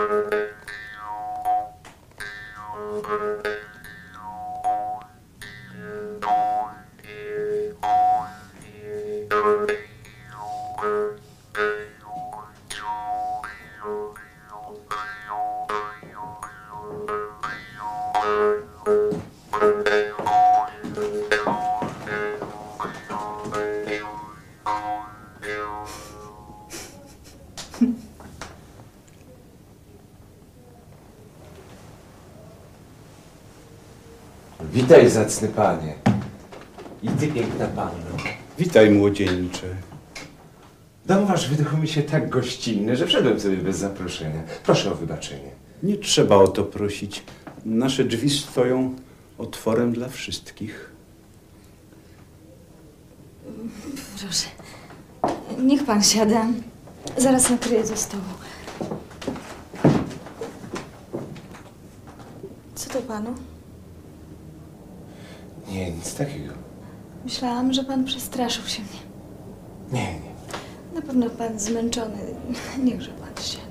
Witaj, zacny panie. I ty, piękna panno. Witaj, młodzieńcze. Dom wasz wydał mi się tak gościnny, że wszedłem sobie bez zaproszenia. Proszę o wybaczenie. Nie trzeba o to prosić. Nasze drzwi stoją otworem dla wszystkich. Proszę, niech pan siada. Zaraz nakryję ze stołu. Co to panu? Nie, nic takiego. Myślałam, że pan przestraszył się mnie. Nie. Na pewno pan zmęczony. Niechże pan siada.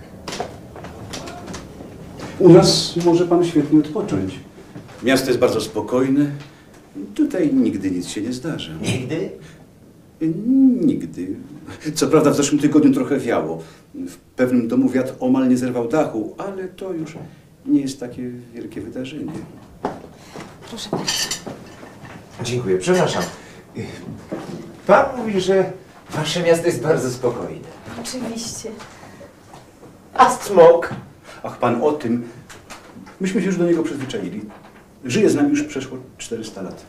U nas może pan świetnie odpocząć. Miasto jest bardzo spokojne. Tutaj nigdy nic się nie zdarza. Nigdy? Nigdy. Co prawda w zeszłym tygodniu trochę wiało. W pewnym domu wiatr omal nie zerwał dachu, ale to już nie jest takie wielkie wydarzenie. Proszę bardzo. Dziękuję, przepraszam. Pan mówi, że wasze miasto jest bardzo spokojne. Oczywiście. A smok? Ach, pan o tym. Myśmy się już do niego przyzwyczaili. Żyje z nami już przeszło 400 lat.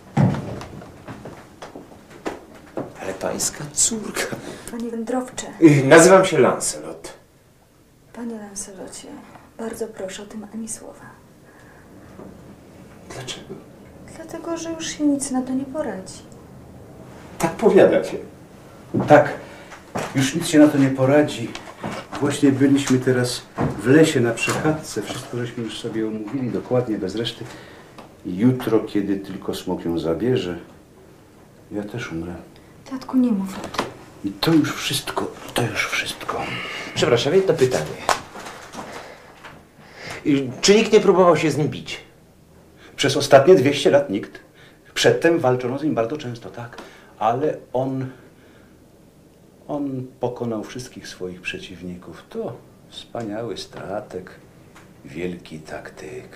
Ale pańska córka. Panie wędrowcze. Nazywam się Lancelot. Panie Lancelocie, bardzo proszę o tym ani słowa. Dlaczego? Dlatego, że już się nic na to nie poradzi. Tak powiadacie. Tak, już nic się na to nie poradzi. Właśnie byliśmy teraz w lesie na przechadzce. Wszystko żeśmy już sobie omówili dokładnie, bez reszty. Jutro, kiedy tylko smok ją zabierze, ja też umrę. Tatku, nie mów o tym. I to już wszystko, to już wszystko. Przepraszam, jedno pytanie. Czy nikt nie próbował się z nim bić? Przez ostatnie 200 lat nikt. Przedtem walczono z nim bardzo często, tak. Ale on pokonał wszystkich swoich przeciwników. To wspaniały strateg, wielki taktyk.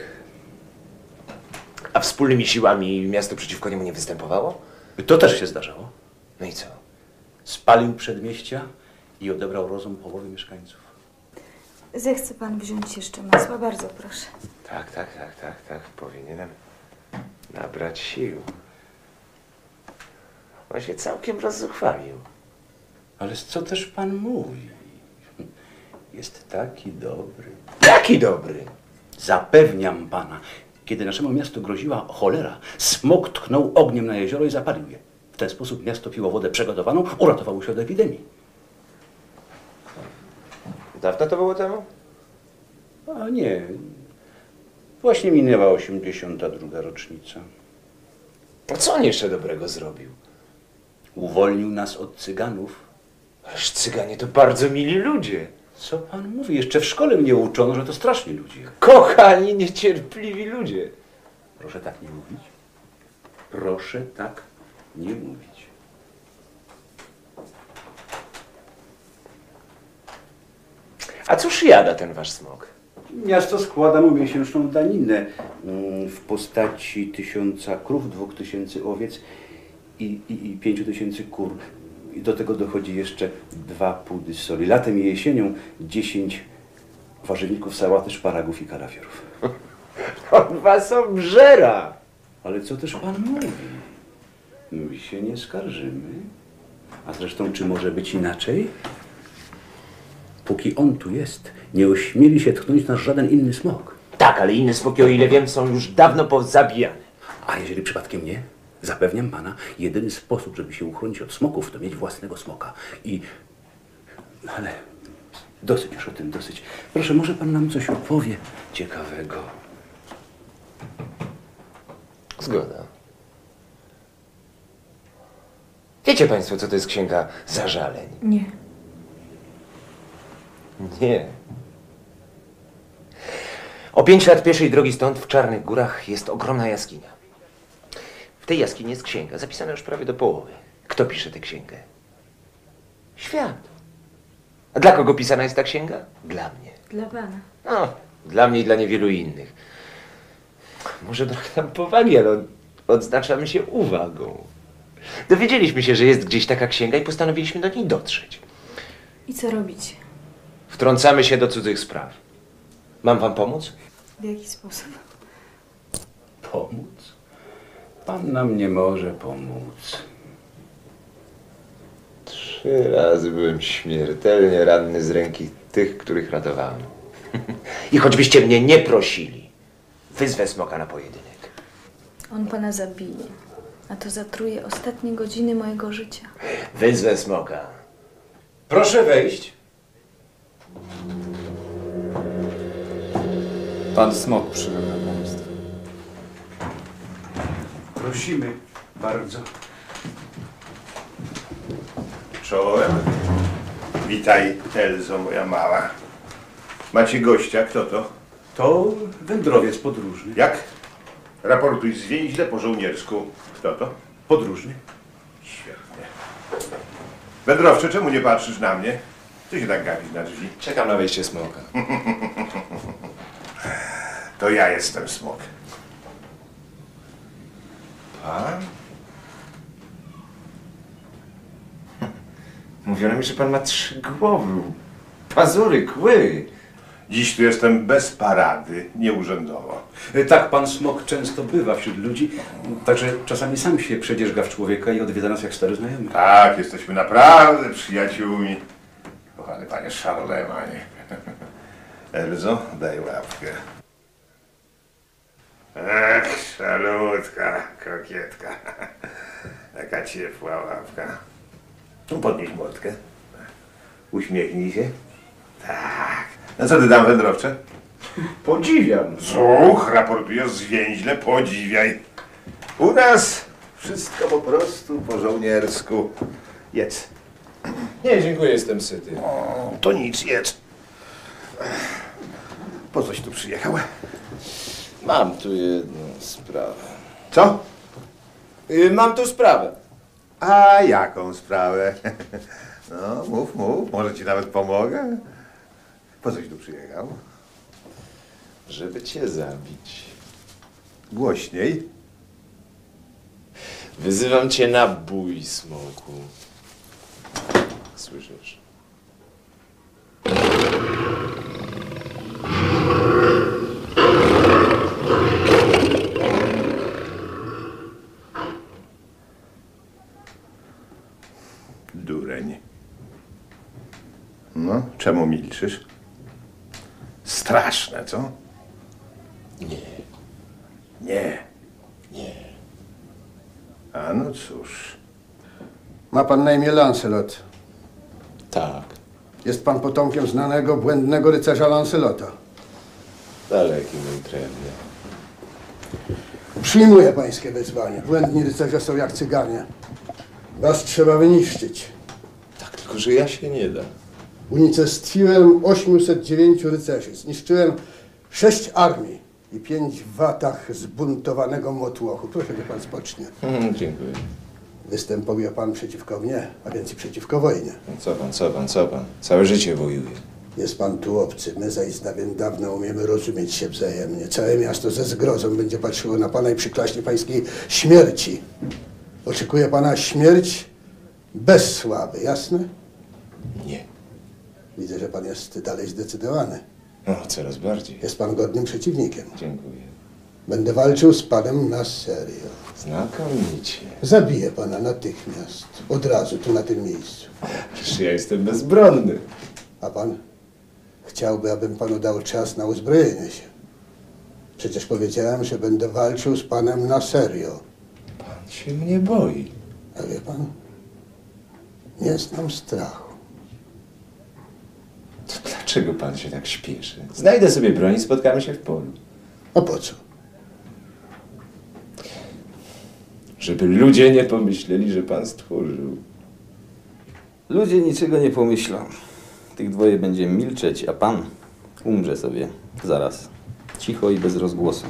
A wspólnymi siłami miasto przeciwko niemu nie występowało? To też się zdarzało. No i co? Spalił przedmieścia i odebrał rozum połowie mieszkańców. Zechce pan wziąć jeszcze masła? Bardzo proszę. Tak. Powinienem nabrać sił. On się całkiem rozzuchwalił. Ale co też pan mówi? Jest taki dobry. Jaki dobry! Zapewniam pana, kiedy naszemu miastu groziła cholera, smok tknął ogniem na jezioro i zapalił je. W ten sposób miasto piło wodę przygotowaną, uratowało się od epidemii. Dawno to było temu? A nie, właśnie minęła 82. rocznica. A co on jeszcze dobrego zrobił? Uwolnił nas od cyganów. Ależ cyganie to bardzo mili ludzie. Co pan mówi? Jeszcze w szkole mnie uczono, że to straszni ludzie. Kochani, niecierpliwi ludzie. Proszę tak nie mówić. Proszę tak nie mówić. A cóż jada ten wasz smok? Miasto składa mu miesięczną daninę w postaci 1000 krów, 2000 owiec i 5000 kur. I do tego dochodzi jeszcze 2 pudy soli. Latem i jesienią 10 warzywników, sałaty, szparagów i kalafiorów. On was obżera! Ale co też pan mówi? My się nie skarżymy. A zresztą, czy może być inaczej? Póki on tu jest, nie ośmieli się tknąć nas żaden inny smok. Tak, ale inne smoki, o ile wiem, są już dawno pozabijane. A jeżeli przypadkiem nie, zapewniam pana, jedyny sposób, żeby się uchronić od smoków, to mieć własnego smoka. Ale dosyć już o tym, dosyć. Proszę, może pan nam coś opowie ciekawego. Zgoda. Wiecie państwo, co to jest księga zażaleń? Nie. Nie. O 5 lat pieszej drogi stąd, w Czarnych Górach, jest ogromna jaskinia. W tej jaskini jest księga, zapisana już prawie do połowy. Kto pisze tę księgę? Świat. A dla kogo pisana jest ta księga? Dla mnie. Dla pana. No, dla mnie i dla niewielu innych. Może trochę tam powagi, ale odznaczamy się uwagą. Dowiedzieliśmy się, że jest gdzieś taka księga i postanowiliśmy do niej dotrzeć. I co robić? Wtrącamy się do cudzych spraw. Mam wam pomóc? W jaki sposób? Pomóc? Pan nam nie może pomóc. 3 razy byłem śmiertelnie ranny z ręki tych, których ratowałem. I choćbyście mnie nie prosili, wyzwę smoka na pojedynek. On pana zabije, a to zatruje ostatnie godziny mojego życia. Wyzwę smoka. Proszę wejść. Pan Smok przemawia państwu. Prosimy bardzo. Czołem. Witaj, Elzo, moja mała. Macie gościa, kto to? To wędrowiec podróżny. Jak? Raportuj zwięźle po żołniersku. Kto to? Podróżny. Świetnie. Wędrowcze, czemu nie patrzysz na mnie? Ty się tak gapisz na drzwi. Czekam na wejście smoka. To ja jestem smok. Pan? Mówiono mi, że pan ma 3 głowy, pazury, kły. Dziś tu jestem bez parady, nieurzędowo. Tak, pan Smok często bywa wśród ludzi, także czasami sam się przedzierzga w człowieka i odwiedza nas jak stary znajomy. Tak, jesteśmy naprawdę przyjaciółmi. Kochany panie Charlemanie. Elzo, daj łapkę. Ach, szalutka, kokietka. Taka ciepła łapka. Tu podnieś młotkę. Uśmiechnij się. Tak. No co ty tam, wędrowcze? Podziwiam. Słuch, raportujesz zwięźle, podziwiaj. U nas wszystko po prostu po żołniersku. Jedz. Nie, dziękuję, jestem syty. O, to nic, jedz. Po coś tu przyjechał? Mam tu jedną sprawę. Co? Mam tu sprawę. A jaką sprawę? No, mów, może ci nawet pomogę. Po coś tu przyjechał? Żeby cię zabić. Głośniej. Wyzywam cię na bój, smoku. Słyszysz? Dureń. No, czemu milczysz? Straszne, co? Nie. Nie. Nie. A no cóż. Ma pan na imię Lancelot. Tak. Jest pan potomkiem znanego, błędnego rycerza Lancelota. Daleki mój krewny. Przyjmuję pańskie wezwanie. Błędni rycerze są jak cyganie. Was trzeba wyniszczyć. Tak, tylko że ja się nie dam. Unicestwiłem 809 rycerzy. Zniszczyłem 6 armii i 5 watach zbuntowanego motłochu. Proszę, niech pan spocznie. Dziękuję. Występuje pan przeciwko mnie, a więc i przeciwko wojnie. Co pan? Całe życie wojuję. Jest pan tu obcy, my zaś z dawien dawna umiemy rozumieć się wzajemnie. Całe miasto ze zgrozą będzie patrzyło na pana i przyklaśnie pańskiej śmierci. Oczekuje pana śmierć bez sławy, jasne? Nie. Widzę, że pan jest dalej zdecydowany. No, coraz bardziej. Jest pan godnym przeciwnikiem. Dziękuję. Będę walczył z panem na serio. Znakomicie. Zabiję pana natychmiast, od razu, tu na tym miejscu. Przecież ja jestem bezbronny. A pan chciałby, abym panu dał czas na uzbrojenie się. Przecież powiedziałem, że będę walczył z panem na serio. Pan się mnie boi. A wie pan, nie znam strachu. To dlaczego pan się tak śpieszy? Znajdę sobie broń i spotkamy się w polu. A po co? Żeby ludzie nie pomyśleli, że pan stchórzył. Ludzie niczego nie pomyślą. Tych dwoje będzie milczeć, a pan umrze sobie zaraz. Cicho i bez rozgłosu.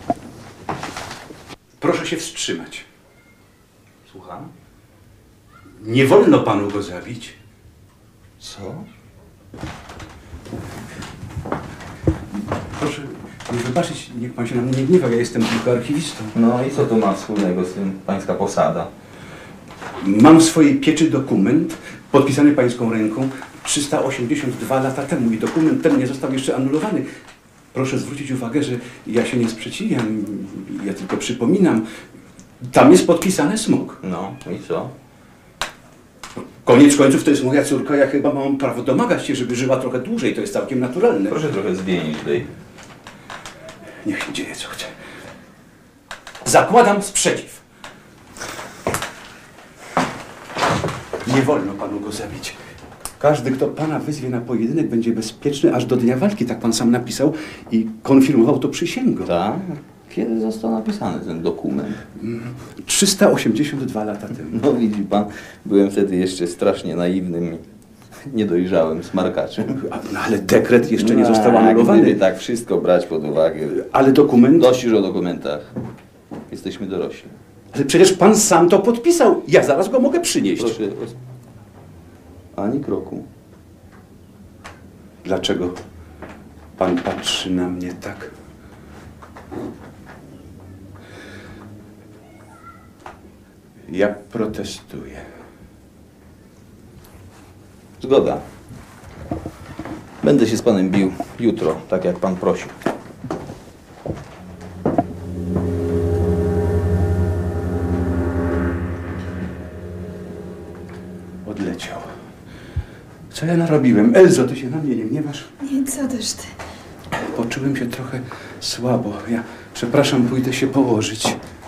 Proszę się wstrzymać. Słucham? Nie wolno panu go zabić. Co? Proszę wybaczyć, niech pan się na mnie nie gniewa, ja jestem tylko archiwistą. No i co to ma wspólnego z tym pańska posada? Mam w swojej pieczy dokument podpisany pańską ręką 382 lata temu i dokument ten nie został jeszcze anulowany. Proszę zwrócić uwagę, że ja się nie sprzeciwiam, ja tylko przypominam. Tam jest podpisane Smok. No i co? Koniec końców to jest moja córka, ja chyba mam prawo domagać się, żeby żyła trochę dłużej, to jest całkiem naturalne. Proszę trochę zmienić tutaj. Niech się dzieje co chce. Zakładam sprzeciw. Nie wolno panu go zabić. Każdy, kto pana wyzwie na pojedynek, będzie bezpieczny aż do dnia walki, tak pan sam napisał i konfirmował to przysięgą. Tak? Kiedy został napisany ten dokument? 382 lata temu. No widzi pan, byłem wtedy jeszcze strasznie naiwnym, niedojrzałym smarkaczem. No, ale dekret jeszcze nie został anulowany. Gdyby tak wszystko brać pod uwagę. Ale dokument... Dość już o dokumentach. Jesteśmy dorośli. Ale przecież pan sam to podpisał. Ja zaraz go mogę przynieść. Proszę, ani kroku. Dlaczego pan patrzy na mnie tak? Ja protestuję. Zgoda. Będę się z panem bił jutro, tak jak pan prosił. Odleciał. Co ja narobiłem? Elzo, ty się na mnie nie gniewasz? Nie, co też ty? Poczułem się trochę słabo. Ja, przepraszam, pójdę się położyć.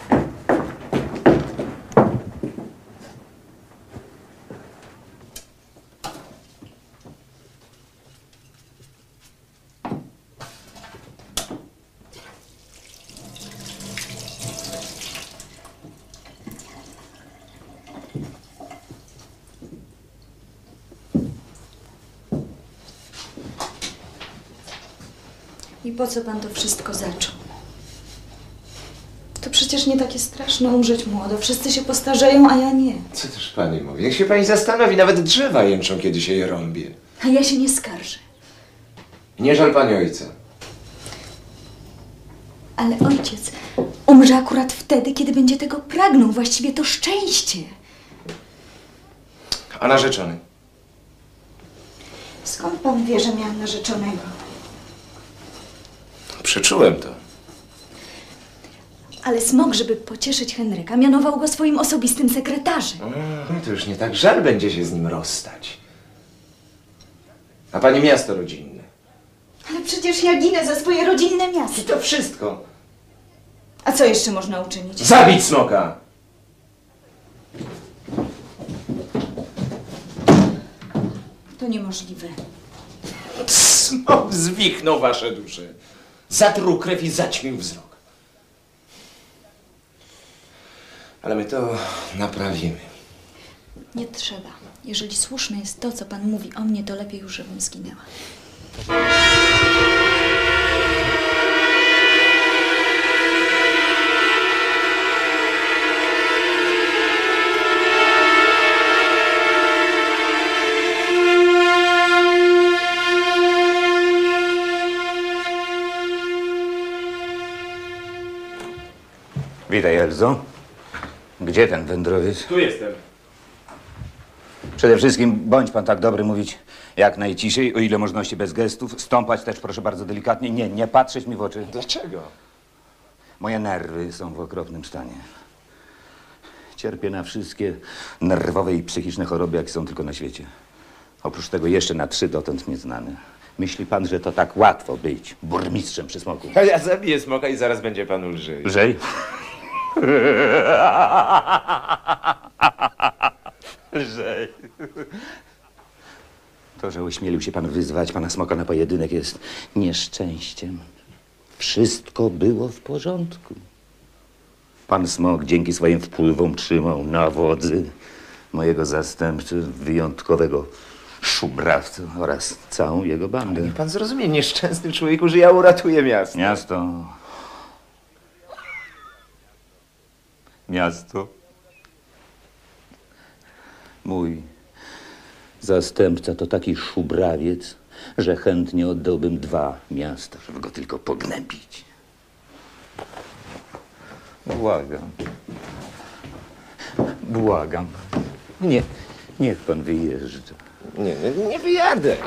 I po co pan to wszystko zaczął? To przecież nie takie straszne umrzeć młodo. Wszyscy się postarzeją, a ja nie. Co też pani mówi? Niech się pani zastanowi, nawet drzewa jęczą, kiedy się je rąbie. A ja się nie skarżę. Nie żal pani ojca. Ale ojciec umrze akurat wtedy, kiedy będzie tego pragnął. Właściwie to szczęście. A narzeczony? Skąd pan wie, że miałam narzeczonego? Przeczułem to. Ale Smok, żeby pocieszyć Henryka, mianował go swoim osobistym sekretarzem. To już nie tak żal będzie się z nim rozstać. A pani miasto rodzinne. Ale przecież ja ginę za swoje rodzinne I miasto. to wszystko. A co jeszcze można uczynić? Zabić Smoka! To niemożliwe. Smok zwichnął wasze dusze. Zatruł krew i zaćmił wzrok. Ale my to naprawimy. Nie trzeba. Jeżeli słuszne jest to, co pan mówi o mnie, to lepiej już, żebym zginęła. Witaj, Elzo. Gdzie ten wędrowiec? Tu jestem. Przede wszystkim bądź pan tak dobry mówić jak najciszej, o ile możliwości bez gestów. Stąpać też proszę bardzo delikatnie. Nie patrzeć mi w oczy. Dlaczego? Moje nerwy są w okropnym stanie. Cierpię na wszystkie nerwowe i psychiczne choroby, jakie są tylko na świecie. Oprócz tego jeszcze na 3 dotąd nieznane. Myśli pan, że to tak łatwo być burmistrzem przy Smoku? A ja zabiję Smoka i zaraz będzie panu lżej. Lżej? Lżej. To, że ośmielił się pan wyzwać pana Smoka na pojedynek, jest nieszczęściem. Wszystko było w porządku. Pan Smok dzięki swoim wpływom trzymał na wodzy mojego zastępcy, wyjątkowego szubrawcę oraz całą jego bandę. Niech pan zrozumie, nieszczęsny człowieku, że ja uratuję miasto. Miasto. Mój zastępca to taki szubrawiec, że chętnie oddałbym 2 miasta, żeby go tylko pognębić. Błagam. Błagam. Nie, niech pan wyjeżdża. Nie wyjadę.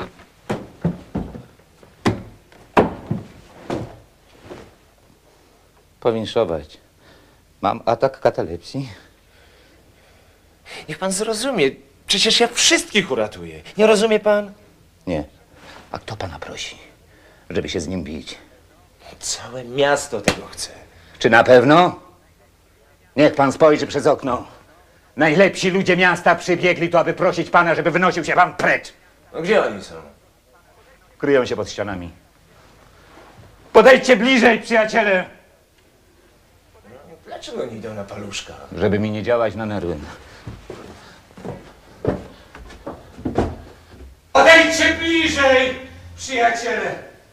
Powinszować. Mam atak katalepsji. Niech pan zrozumie, przecież ja wszystkich uratuję. Nie rozumie pan? Nie. A kto pana prosi, żeby się z nim bić? Całe miasto tego chce. Czy na pewno? Niech pan spojrzy przez okno. Najlepsi ludzie miasta przybiegli tu, aby prosić pana, żeby wynosił się pan precz. No gdzie oni są? Kryją się pod ścianami. Podejdźcie bliżej, przyjaciele! Dlaczego nie idą na paluszka? Żeby mi nie działać na nerwy. Podejdźcie bliżej, przyjaciele!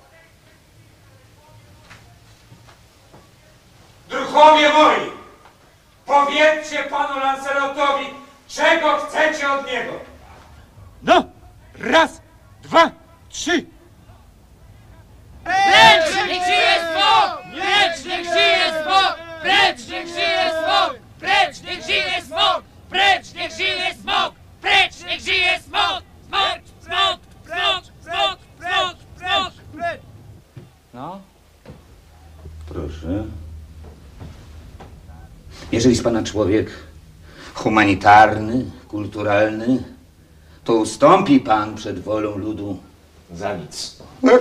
Druhowie moi, powiedzcie panu Lancelotowi, czego chcecie od niego. No, 1, 2, 3. Precz, niech żyje smok! Precz, niech żyje smok! Precz, niech żyje smok! Precz, niech żyje smok! Precz, niech żyje smok! Precz, niech żyje smok! Smok, smok, smok, smok, smok, smok! No? Proszę. Jeżeli jest pana człowiek humanitarny, kulturalny, to ustąpi pan przed wolą ludu. Za nic.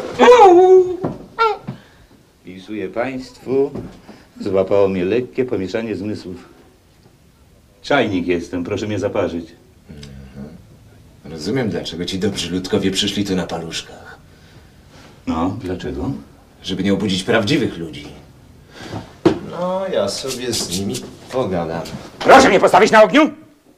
Pisuję państwu, złapało mnie lekkie pomieszanie zmysłów. Czajnik jestem, proszę mnie zaparzyć. Rozumiem, dlaczego ci dobrzy ludkowie przyszli tu na paluszkach. No, dlaczego? Żeby nie obudzić prawdziwych ludzi. No, ja sobie z nimi pogadam. Proszę mnie postawić na ogniu!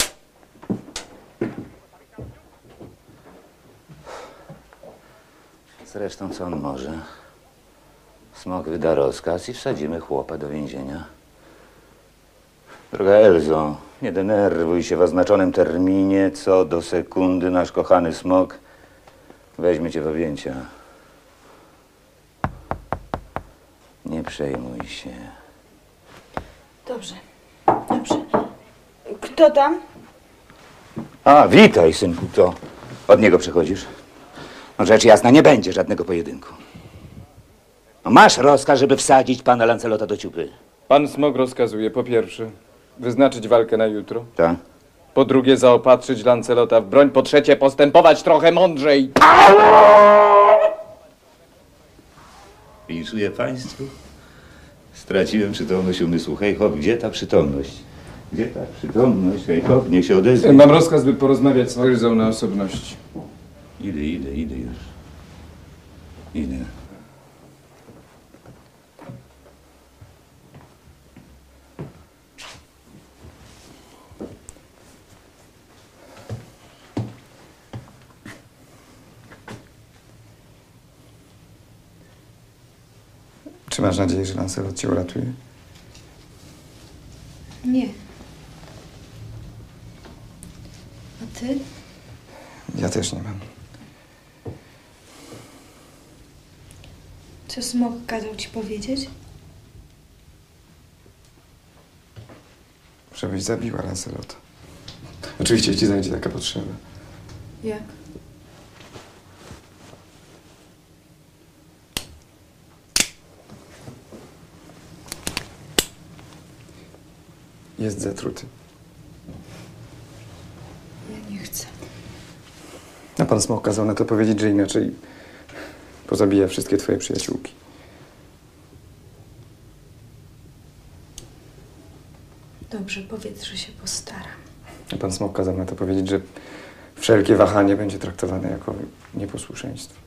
Zresztą co on może? Smok wyda rozkaz i wsadzimy chłopa do więzienia. Droga Elzo, nie denerwuj się w oznaczonym terminie. Co do sekundy nasz kochany smok weźmie cię w objęcia. Nie przejmuj się. Dobrze, dobrze. Kto tam? A, witaj, synku, to od niego przechodzisz? No, rzecz jasna, nie będzie żadnego pojedynku. No, masz rozkaz, żeby wsadzić pana Lancelota do ciupy. Pan Smok rozkazuje po pierwsze wyznaczyć walkę na jutro. Tak? Po drugie zaopatrzyć Lancelota w broń. Po trzecie postępować trochę mądrzej. Winszuję państwu. Straciłem przytomność umysłu. Hej, hop, gdzie ta przytomność? Gdzie ta przytomność? Hej, hop, niech się odezwie. Mam rozkaz, by porozmawiać z Elzą na osobności. Idę już. Idę. Czy masz nadzieję, że Lancelot cię uratuje? Nie. A ty? Ja też nie mam. Co Smok kazał ci powiedzieć? Żebyś zabiła Lancelota. Oczywiście, jeśli znajdzie taka potrzeba. Jak? Jest zatruty. Ja nie chcę. A pan Smok kazał na to powiedzieć, że inaczej pozabija wszystkie twoje przyjaciółki. Dobrze, powiedz, że się postaram. A pan Smok kazał na to powiedzieć, że wszelkie wahanie będzie traktowane jako nieposłuszeństwo.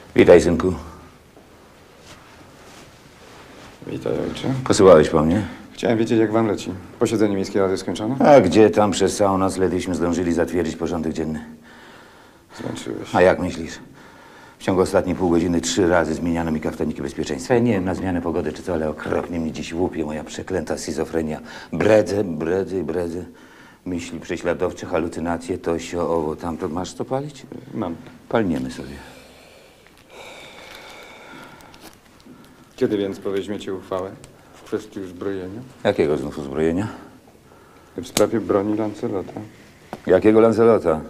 Witaj, synku. Witaj, ojcze. Posyłałeś po mnie? Chciałem wiedzieć, jak wam leci. Posiedzenie Miejskiej Rady skończono? A gdzie tam przez całą noc ledwyśmy zdążyli zatwierdzić porządek dzienny. Zmęczyłeś. A jak myślisz? W ciągu ostatniej pół godziny 3 razy zmieniano mi kaftaniki bezpieczeństwa. Ja nie wiem na zmianę pogody czy co, ale okropnie mnie dziś łupie moja przeklęta schizofrenia. Bredzę. Myśli prześladowcze, halucynacje, to sio, owo, tamto. Masz co palić? Mam. Palniemy sobie. Kiedy więc poweźmiecie uchwałę w kwestii uzbrojenia? Jakiego znów uzbrojenia? W sprawie broni Lancelota. Jakiego Lancelota?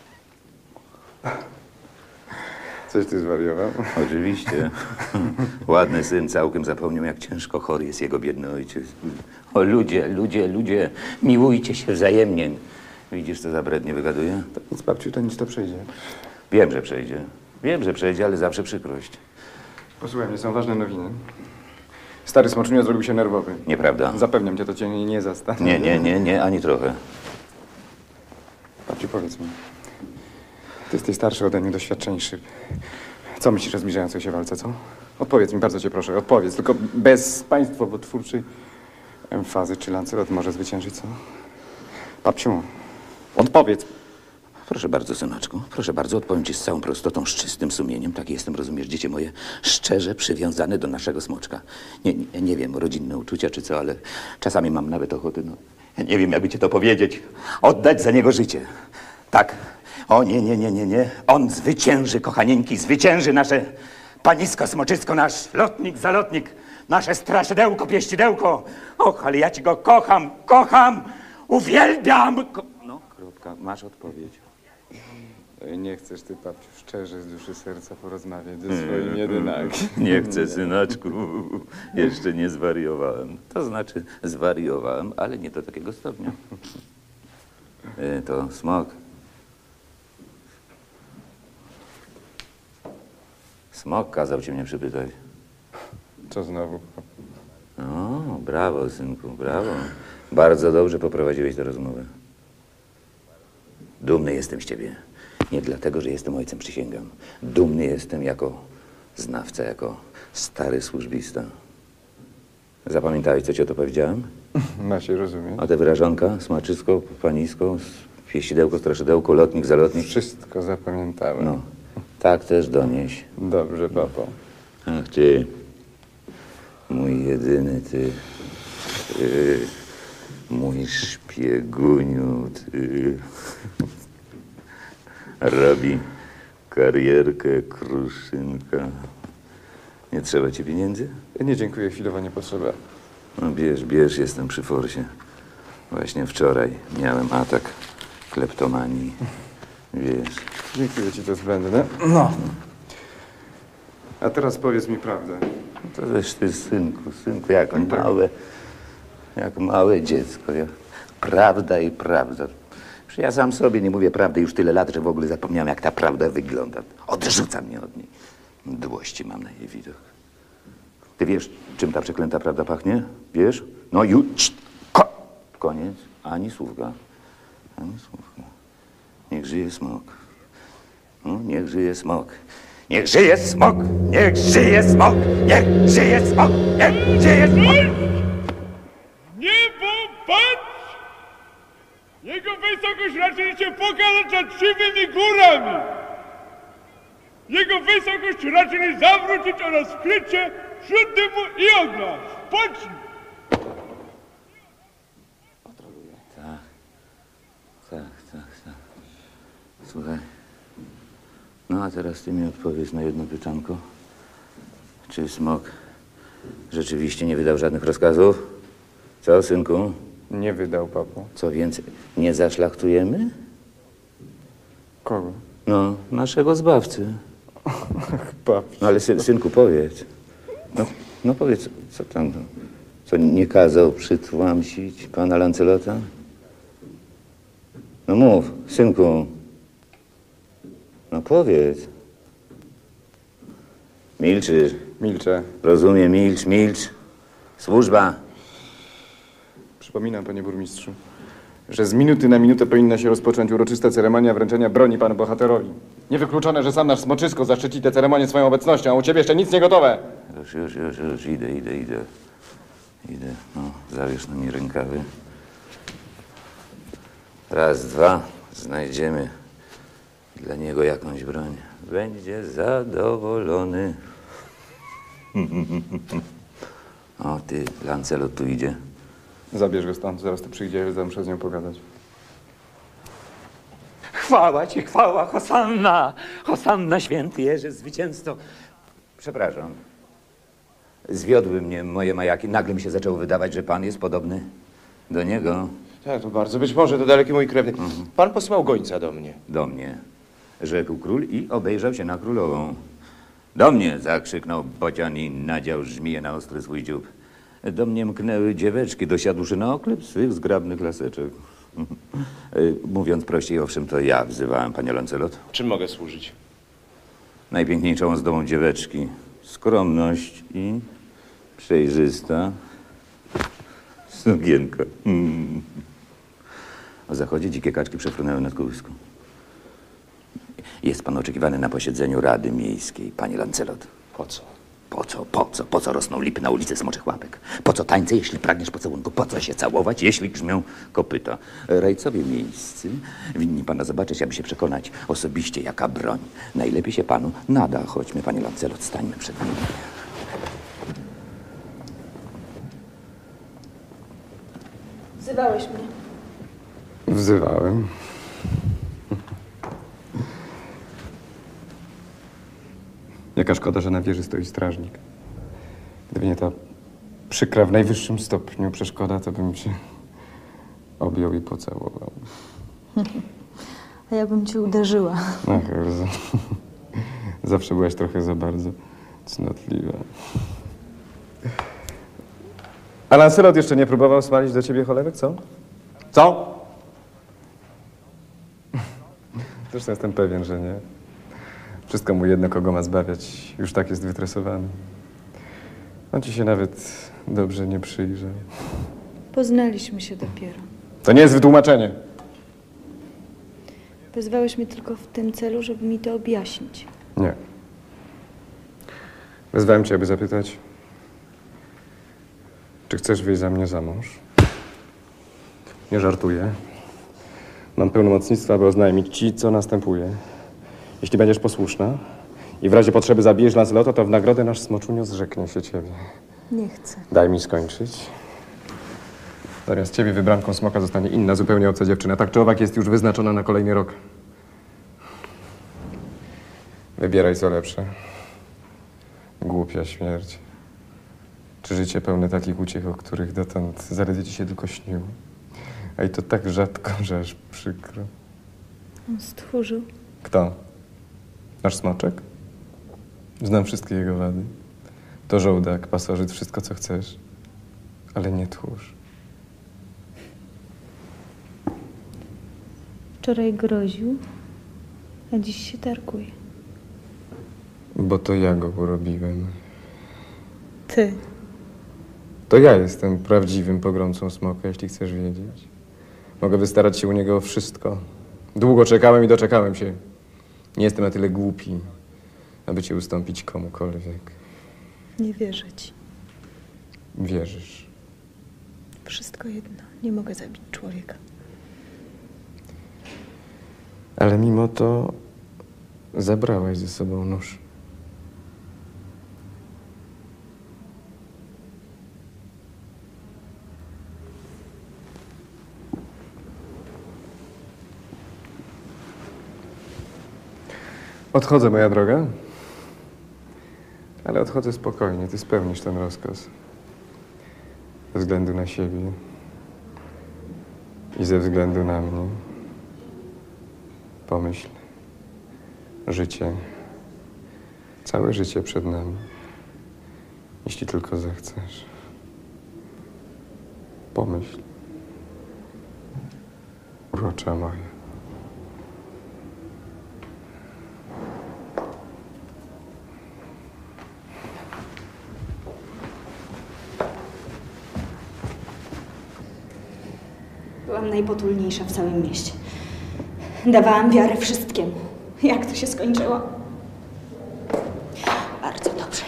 Coś ty zwariował? Oczywiście. Ładny syn całkiem zapomniał, jak ciężko chory jest jego biedny ojciec. O ludzie, miłujcie się wzajemnie. Widzisz, co za brednie wygaduję? To nic, babciu, to nic, to przejdzie. Wiem, że przejdzie, ale zawsze przykrość. Posłuchaj mnie, są ważne nowiny. Stary Smoczynio zrobił się nerwowy. Nieprawda. Zapewniam cię, to cię nie zastanie. Nie, ani trochę. Babciu, powiedz mi. Ty jesteś starszy ode mnie, doświadczeńszy. Co myślisz o zbliżającej się walce, co? Odpowiedz mi, bardzo cię proszę, odpowiedz. Tylko bez państwowotwórczej emfazy. Czy Lancelot może zwyciężyć, co? Babciu, odpowiedz. Proszę bardzo, synaczku, proszę bardzo, odpowiem ci z całą prostotą, z czystym sumieniem. Tak jestem, rozumiesz, dziecię moje, szczerze przywiązany do naszego smoczka. Nie wiem, rodzinne uczucia czy co, ale czasami mam nawet ochotę, ja nie wiem, jakby ci to powiedzieć, oddać za niego życie. Tak. O nie. On zwycięży, kochanieńki, zwycięży nasze panisko, smoczysko, nasz lotnik, zalotnik, nasze straszydełko, pieścidełko. Och, ale ja ci go kocham, uwielbiam. Kropka, masz odpowiedź. Nie chcesz ty, babciu, szczerze, z duszy serca porozmawiać ze swoim jedynakiem. Nie chcę, synaczku. Jeszcze nie zwariowałem. To znaczy zwariowałem, ale nie do takiego stopnia. To smok. Smok kazał cię mnie przypytać. Co znowu? O, brawo, synku, brawo. Bardzo dobrze poprowadziłeś tę rozmowę. Dumny jestem z ciebie. Nie dlatego, że jestem ojcem, przysięgam. Dumny jestem jako znawca, jako stary służbista. Zapamiętałeś, co ci o to powiedziałem? Ma się rozumieć. A te wyrażonka, smaczysko, panisko, pieścidełko, straszydełko, lotnik, zalotnik. Wszystko zapamiętałem. No, tak też donieś. Dobrze, papo. Ach, ty, mój jedyny, ty, mój szpieguniu, ty. Robi karierkę, Kruszynka. Nie trzeba ci pieniędzy? Nie, dziękuję, chwilowo nie potrzeba. No bierz, jestem przy forsie. Właśnie wczoraj miałem atak kleptomanii. Wiesz. Dziękuję ci, to zbędne. No. A teraz powiedz mi prawdę. To też ty, synku, jak małe dziecko. Prawda i prawda. Przecież ja sam sobie nie mówię prawdy już tyle lat, że w ogóle zapomniałem, jak ta prawda wygląda. Odrzuca mnie od niej. Mdłości mam na jej widok. Ty wiesz, czym ta przeklęta prawda pachnie? Wiesz? No już. Koniec. Ani słówka. Niech żyje smok. No, niech żyje smok. Niech żyje smok! Niech żyje smok! Niech żyje smok! Niech żyje smok! Niebo, patrz! Jego wysokość raczy się pokazać nad siwymi górami! Jego wysokość raczy zawrócić oraz wkrycie wśród dymu i ognia! Spocznij! Tak. Słuchaj. No a teraz ty mi odpowiedz na jedno pytanko. Czy smok rzeczywiście nie wydał żadnych rozkazów? Co, synku? Nie wydał, papo. Co więcej, nie zaszlachtujemy? Kogo? No, naszego zbawcy. Babci. No ale synku, powiedz. No powiedz, co tam, co nie kazał przytłamsić pana Lancelota? No mów, synku. No powiedz. Milczysz. Milczę. Rozumiem, milcz. Służba. Przypominam, panie burmistrzu. że z minuty na minutę powinna się rozpocząć uroczysta ceremonia wręczenia broni panu bohaterowi. Niewykluczone, że sam nasz Smoczysko zaszczyci tę ceremonię swoją obecnością, a u ciebie jeszcze nic nie gotowe. Już, idę. No, zawiesz na mnie rękawy. Raz, dwa, znajdziemy dla niego jakąś broń. Będzie zadowolony. O, ty, Lancelot tu idzie. Zabierz go stąd, zaraz tu przyjdzie, muszę z nią pogadać. Chwała ci, chwała, Hosanna! Hosanna, święty Jerzy, zwycięzco. Przepraszam. Zwiodły mnie moje majaki. Nagle mi się zaczęło wydawać, że pan jest podobny do niego. Tak, to bardzo. Być może to daleki mój krewny. Pan posłał gońca do mnie. Do mnie, rzekł król i obejrzał się na królową. Do mnie, zakrzyknął bocian i nadział żmiję na ostry swój dziób. Do mnie mknęły dzieweczki, dosiadłszy na oklep swych zgrabnych laseczek. Mówiąc prościej, owszem, to ja wzywałem panią Lancelot. Czym mogę służyć? Najpiękniejszą ozdobą dzieweczki. Skromność i przejrzysta sukienka. O zachodzie dzikie kaczki przefrunęły nad kołyską. Jest pan oczekiwany na posiedzeniu Rady Miejskiej, panie Lancelot. Po co? Po co rosną lipy na ulicy Smoczych Łapek? Po co tańce, jeśli pragniesz pocałunku? Po co się całować, jeśli grzmią kopyta? Rajcowie miejscy winni pana zobaczyć, aby się przekonać osobiście, jaka broń. Najlepiej się panu nada. Chodźmy, panie Lancelot, stańmy przed nimi. Wzywałeś mnie. Wzywałem. Jaka szkoda, że na wieży stoi strażnik. Gdyby nie ta przykra w najwyższym stopniu przeszkoda, to bym się objął i pocałował. A ja bym cię uderzyła. Ach, zawsze byłaś trochę za bardzo cnotliwa. A Lancelot jeszcze nie próbował smalić do ciebie cholerek, co? Co? Zresztą jestem pewien, że nie. Wszystko mu jedno, kogo ma zbawiać. Już tak jest wytresowany. On ci się nawet dobrze nie przyjrzał. Poznaliśmy się dopiero. To nie jest wytłumaczenie. Wezwałeś mnie tylko w tym celu, żeby mi to objaśnić. Nie. Wezwałem cię, aby zapytać, czy chcesz wyjść za mnie za mąż? Nie żartuję. Mam pełnomocnictwo, aby oznajmić ci, co następuje. Jeśli będziesz posłuszna i w razie potrzeby zabijesz Lancelota, to w nagrodę nasz smoczunio zrzeknie się ciebie. Nie chcę. Daj mi skończyć. Zamiast ciebie wybranką smoka zostanie inna, zupełnie obca dziewczyna. Tak czy owak jest już wyznaczona na kolejny rok. Wybieraj co lepsze. Głupia śmierć. Czy życie pełne takich uciech, o których dotąd zaledwie ci się tylko śniło. A i to tak rzadko, że aż przykro. On stchórzył. Kto? Nasz smoczek? Znam wszystkie jego wady. To żołdak, pasożyt, wszystko co chcesz. Ale nie tchórz. Wczoraj groził, a dziś się targuje. Bo to ja go urobiłem. Ty. To ja jestem prawdziwym pogromcą smoka, jeśli chcesz wiedzieć. Mogę wystarać się u niego o wszystko. Długo czekałem i doczekałem się. Nie jestem na tyle głupi, aby cię ustąpić komukolwiek. Nie wierzę ci. Wierzysz. Wszystko jedno. Nie mogę zabić człowieka. Ale mimo to zabrałaś ze sobą nóż. Odchodzę, moja droga. Ale odchodzę spokojnie. Ty spełnisz ten rozkaz. Ze względu na siebie. I ze względu na mnie. Pomyśl. Życie. Całe życie przed nami. Jeśli tylko zechcesz. Pomyśl. Urocza moja. Byłam najpotulniejsza w całym mieście. Dawałam wiarę wszystkiemu. Jak to się skończyło? Bardzo dobrze.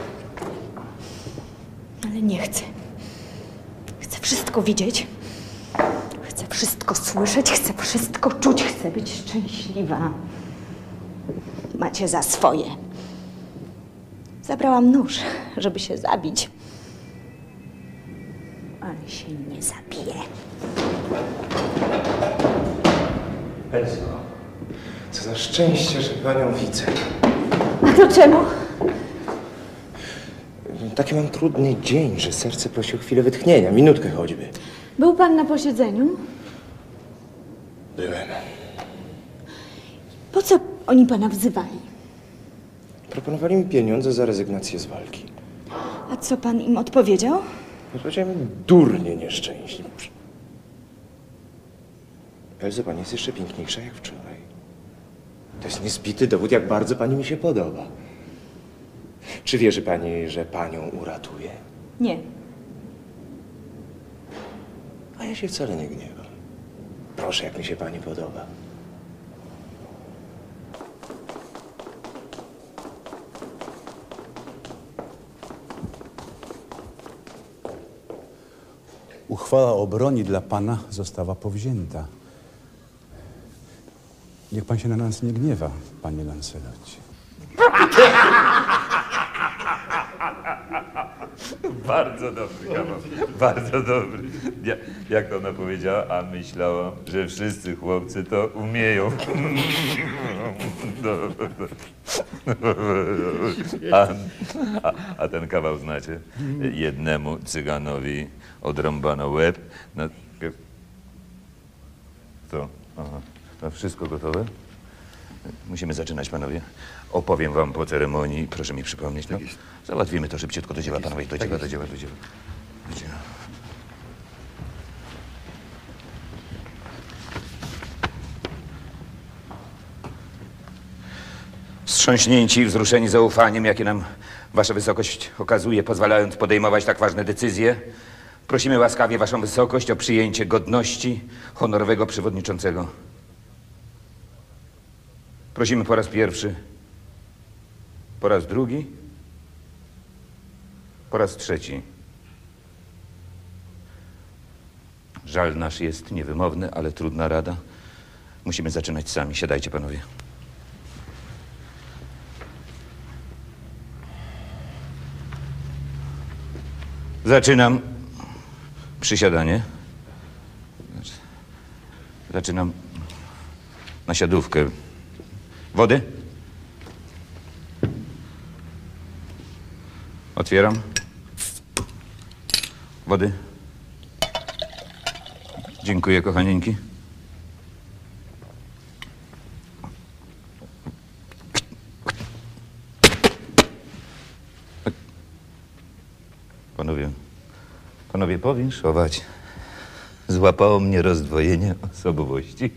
Ale nie chcę. Chcę wszystko widzieć. Chcę wszystko słyszeć, chcę wszystko czuć, chcę być szczęśliwa. Macie za swoje. Zabrałam nóż, żeby się zabić. Ale się nie zabije. Elzo, co za szczęście, że panią widzę. A to czemu? Taki mam trudny dzień, że serce prosi o chwilę wytchnienia, minutkę choćby. Był pan na posiedzeniu? Byłem. Po co oni pana wzywali? Proponowali mi pieniądze za rezygnację z walki. A co pan im odpowiedział? Powiedziałem, durnie nieszczęśliwi. Elzo, pani jest jeszcze piękniejsza jak wczoraj. To jest niezbity dowód, jak bardzo pani mi się podoba. Czy wierzy pani, że panią uratuje? Nie. A ja się wcale nie gniewam. Proszę, jak mi się pani podoba. Uchwała o broni dla pana została powzięta. Niech pan się na nas nie gniewa, panie Lancelocie. Bardzo dobry kawał, bardzo dobry. Jak ona powiedziała, a myślałam, że wszyscy chłopcy to umieją. A ten kawał znacie? Jednemu cyganowi odrąbano łeb. Co? Aha. No wszystko gotowe? Musimy zaczynać, panowie. Opowiem wam po ceremonii. Proszę mi przypomnieć. No, załatwimy to szybciutko. Do dzieła, panowie. Do dzieła, do dzieła, do dzieła. Do dzieła. Wstrząśnięci i wzruszeni zaufaniem, jakie nam wasza wysokość okazuje, pozwalając podejmować tak ważne decyzje, prosimy łaskawie waszą wysokość o przyjęcie godności honorowego przewodniczącego. Prosimy po raz pierwszy, po raz drugi, po raz trzeci. Żal nasz jest niewymowny, ale trudna rada. Musimy zaczynać sami. Siadajcie, panowie. Zaczynam przysiadanie. Zaczynam nasiadówkę. Wody? Otwieram. Wody? Dziękuję, kochanieńki. Panowie, powinszować. Złapało mnie rozdwojenie osobowości.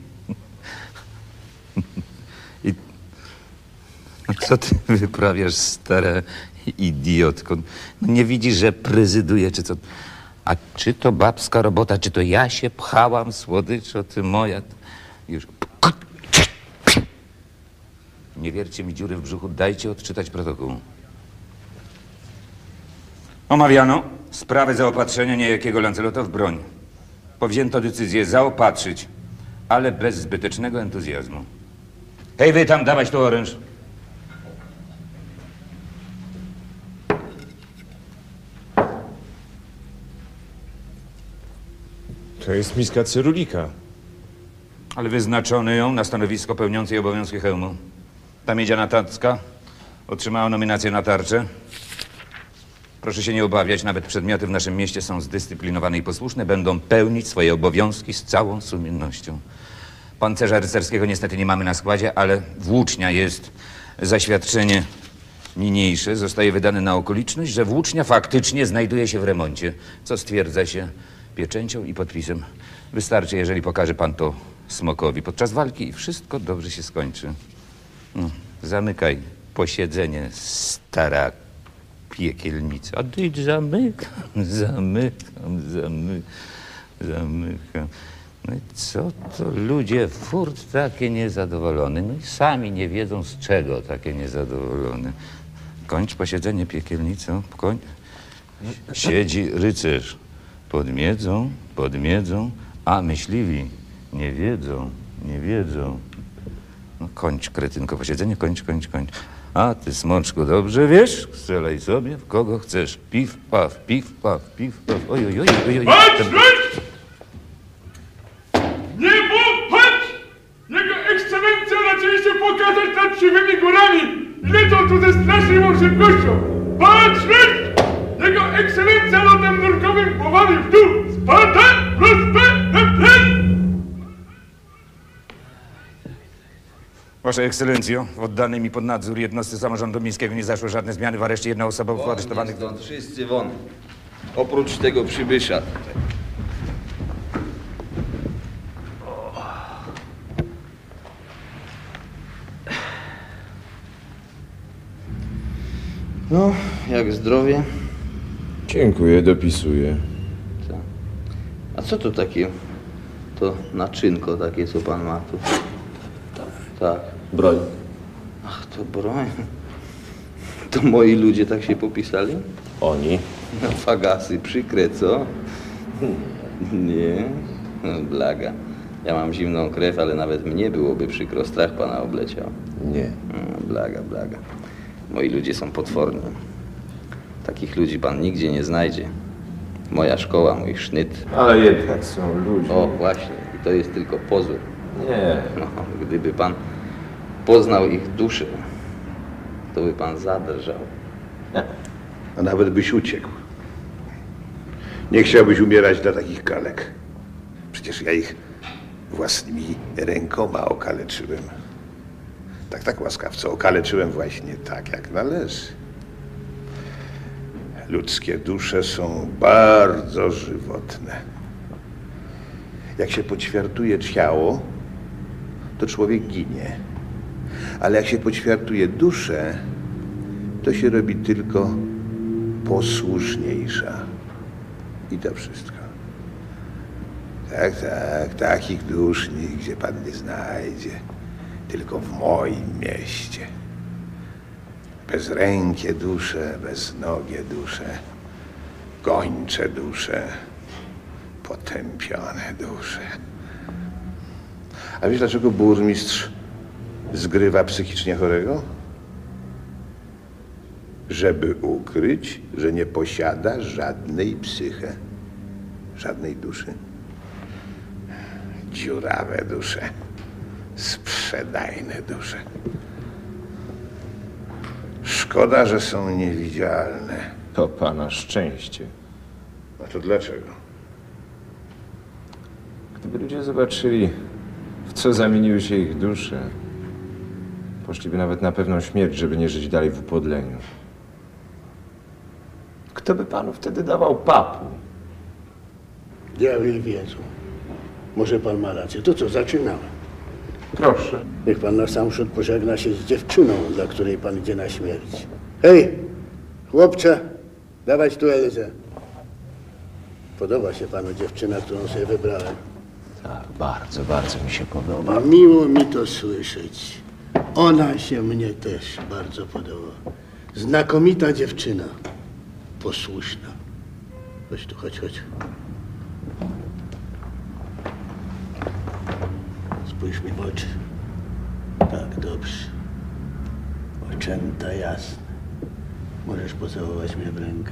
I co ty wyprawiasz, stara idiotko? No nie widzisz, że prezyduje, czy co? A czy to babska robota, czy to ja się pchałam, słodyczo, ty moja? Już. Nie wiercie mi dziury w brzuchu, dajcie odczytać protokół. Omawiano sprawę zaopatrzenia niejakiego Lancelota w broń. Powzięto decyzję zaopatrzyć, ale bez zbytecznego entuzjazmu. Hej, wy tam, dawać tu oręż. To jest miska cyrulika. Ale wyznaczono ją na stanowisko pełniącej obowiązki hełmu. Ta miedziana tacka otrzymała nominację na tarczę. Proszę się nie obawiać, nawet przedmioty w naszym mieście są zdyscyplinowane i posłuszne, będą pełnić swoje obowiązki z całą sumiennością. Pancerza rycerskiego niestety nie mamy na składzie, ale włócznia jest. Zaświadczenie niniejsze zostaje wydane na okoliczność, że włócznia faktycznie znajduje się w remoncie, co stwierdza się pieczęcią i podpisem. Wystarczy, jeżeli pokaże pan to Smokowi podczas walki i wszystko dobrze się skończy. No, zamykaj posiedzenie, stara piekielnica. A ty zamykam. No i co to ludzie, furt takie niezadowolone. No i sami nie wiedzą, z czego takie niezadowolone. Kończ posiedzenie, piekielnico, kończ. Siedzi rycerz pod miedzą, a myśliwi nie wiedzą. No kończ, kretynko, posiedzenie, kończ. A ty, smoczku, dobrze wiesz? Strzelaj sobie, w kogo chcesz. Piw, paw. Oj. Patrzeć! Niebo, patrz! Jego ekscelencja raczyli się pokazać nad siwymi górami i lecą tu ze straszliwą szybkością. Patrzeć! Jego ekscelencja lotem nurkowym powoli w dół. Sparta, Wasza ekscelencjo, w oddanej mi pod nadzór jednostce samorządu miejskiego nie zaszły żadne zmiany. W areszcie jednoosobowych aresztowanych... Stąd wszyscy won. Oprócz tego przybysza. No, jak zdrowie? Dziękuję, dopisuję. A co to takie? To naczynko takie, co pan ma tu? Tak. Broń. Ach, to broń. To moi ludzie tak się popisali? Oni? No, fagasy, przykre, co? Nie? No, blaga. Ja mam zimną krew, ale nawet mnie byłoby przykro. Strach pana obleciał. Nie. No, blaga. Moi ludzie są potworni. Takich ludzi pan nigdzie nie znajdzie. Moja szkoła, mój sznyt. Ale jednak są ludzie. O, właśnie. I to jest tylko pozór. Nie. No, gdyby pan poznał ich duszę, to by pan zadrżał. A nawet byś uciekł. Nie chciałbyś umierać dla takich kalek. Przecież ja ich własnymi rękoma okaleczyłem. Tak, łaskawco, okaleczyłem właśnie tak, jak należy. Ludzkie dusze są bardzo żywotne. Jak się poćwiartuje ciało, to człowiek ginie. Ale jak się poćwiartuje duszę, to się robi tylko posłuszniejsza. I to wszystko. Tak, takich dusz nigdzie pan nie znajdzie. Tylko w moim mieście. Bezrękie dusze, beznogie dusze, gończe dusze, potępione dusze. A wiesz, dlaczego burmistrz zgrywa psychicznie chorego? Żeby ukryć, że nie posiada żadnej psyche, żadnej duszy. Dziurawe dusze, sprzedajne dusze. Szkoda, że są niewidzialne. To pana szczęście. A to dlaczego? Gdyby ludzie zobaczyli, w co zamieniły się ich dusze, poszliby nawet na pewną śmierć, żeby nie żyć dalej w upodleniu. Kto by panu wtedy dawał papu? Diabli wiedzą. Może pan ma rację. To co, zaczynamy. Proszę. Niech pan na sam przód pożegna się z dziewczyną, dla której pan idzie na śmierć. Hej, chłopcze, dawać tu Elzę. Podoba się panu dziewczyna, którą sobie wybrałem? Tak, bardzo mi się podoba. A miło mi to słyszeć. Ona się mnie też bardzo podoba. Znakomita dziewczyna. Posłuszna. Chodź tu, chodź. Spójrz mi w oczy. Tak, dobrze. Oczęta jasne. Możesz pocałować mnie w rękę.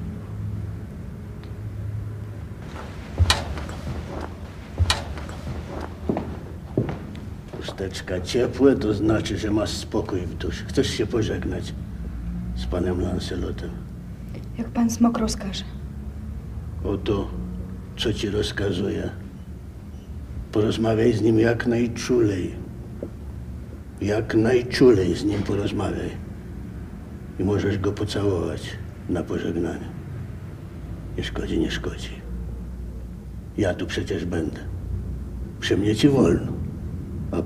Chusteczka ciepłe, to znaczy, że masz spokój w duszy. Chcesz się pożegnać z panem Lancelotem. Jak pan smok rozkaże. Oto, co ci rozkazuję. Porozmawiaj z nim jak najczulej. Jak najczulej z nim porozmawiaj. I możesz go pocałować na pożegnanie. Nie szkodzi. Ja tu przecież będę. Przy mnie ci wolno. A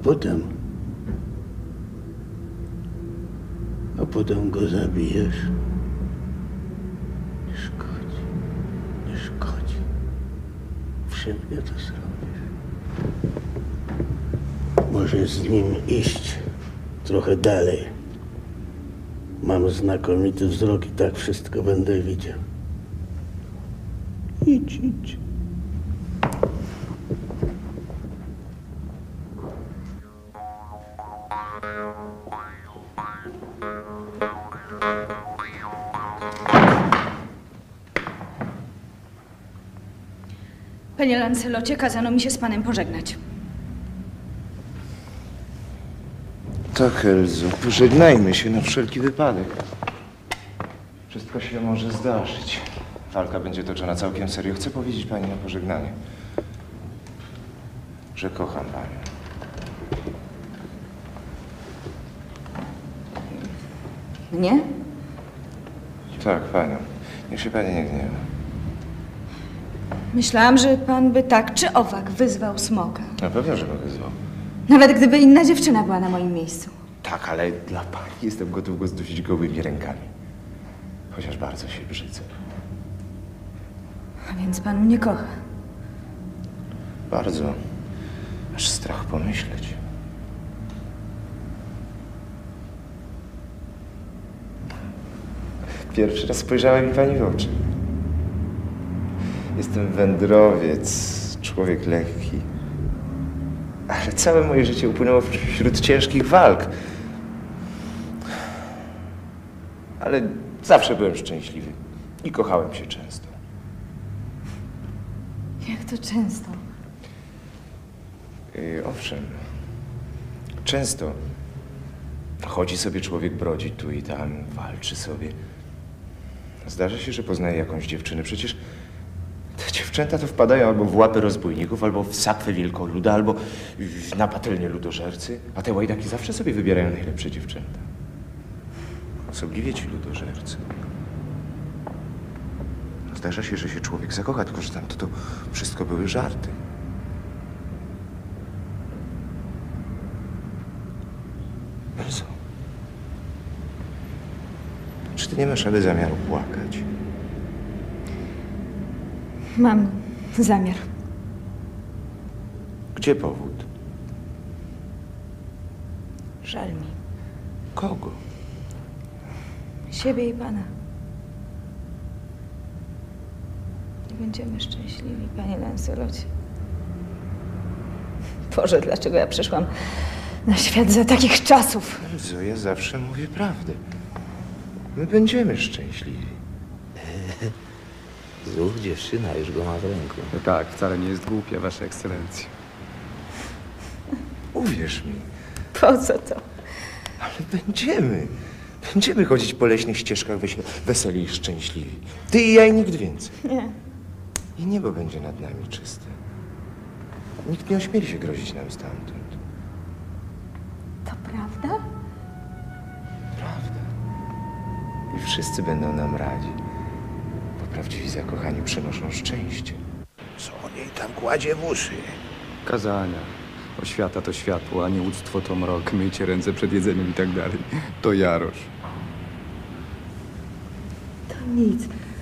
potem go zabijesz. Nie szkodzi. Przy mnie to zrobisz. Możesz z nim iść trochę dalej. Mam znakomity wzrok i tak wszystko będę widział. Idź, idź. Panie Lancelocie, kazano mi się z panem pożegnać. Tak, Elzo, pożegnajmy się na wszelki wypadek. Wszystko się może zdarzyć. Walka będzie toczona całkiem serio. Chcę powiedzieć pani na pożegnanie, że kocham panią. Mnie? Tak, panią. Niech się pani nie gniewa. Myślałam, że pan by tak czy owak wyzwał smoka. Na pewno, że go wyzwał. Nawet gdyby inna dziewczyna była na moim miejscu. Tak, ale dla pani jestem gotów go zdusić gołymi rękami. Chociaż bardzo się brzydzę. A więc pan mnie kocha. Bardzo. Aż strach pomyśleć. Pierwszy raz spojrzała mi pani w oczy. Jestem wędrowiec, człowiek lekki. Ale całe moje życie upłynęło wśród ciężkich walk. Ale zawsze byłem szczęśliwy i kochałem się często. Jak to często? Owszem, często. Chodzi sobie człowiek, brodzi tu i tam, walczy sobie. Zdarza się, że poznaje jakąś dziewczynę. Przecież te dziewczęta to wpadają albo w łapy rozbójników, albo w sakwę wielkoluda, albo na patelnię ludożercy. A te łajdaki zawsze sobie wybierają najlepsze dziewczęta. Osobliwie ci ludożercy. Zdarza się, że się człowiek zakocha, tylko że tam to wszystko były żarty. Elzo, czy ty nie masz ale zamiaru płakać? Mam zamiar. Gdzie powód? Żal mi. Kogo? Siebie i pana. Nie będziemy szczęśliwi, panie Lancelocie. Boże, dlaczego ja przyszłam na świat za takich czasów? Elzo, ja zawsze mówię prawdę. My będziemy szczęśliwi. Znów dziewczyna już go ma w ręku. No tak, wcale nie jest głupia, wasza ekscelencja. Uwierz mi. Po co to? Ale będziemy. Będziemy chodzić po leśnych ścieżkach weseli i szczęśliwi. Ty i ja i nikt więcej. Nie. I niebo będzie nad nami czyste. Nikt nie ośmieli się grozić nam stamtąd. To prawda? Prawda. I wszyscy będą nam radzi. Bo prawdziwi zakochani przynoszą szczęście. Co on jej tam kładzie w uszy? Kazania. Oświata to światło, a nieuctwo to mrok. Myjcie ręce przed jedzeniem i tak dalej. To Jarosz. To nic.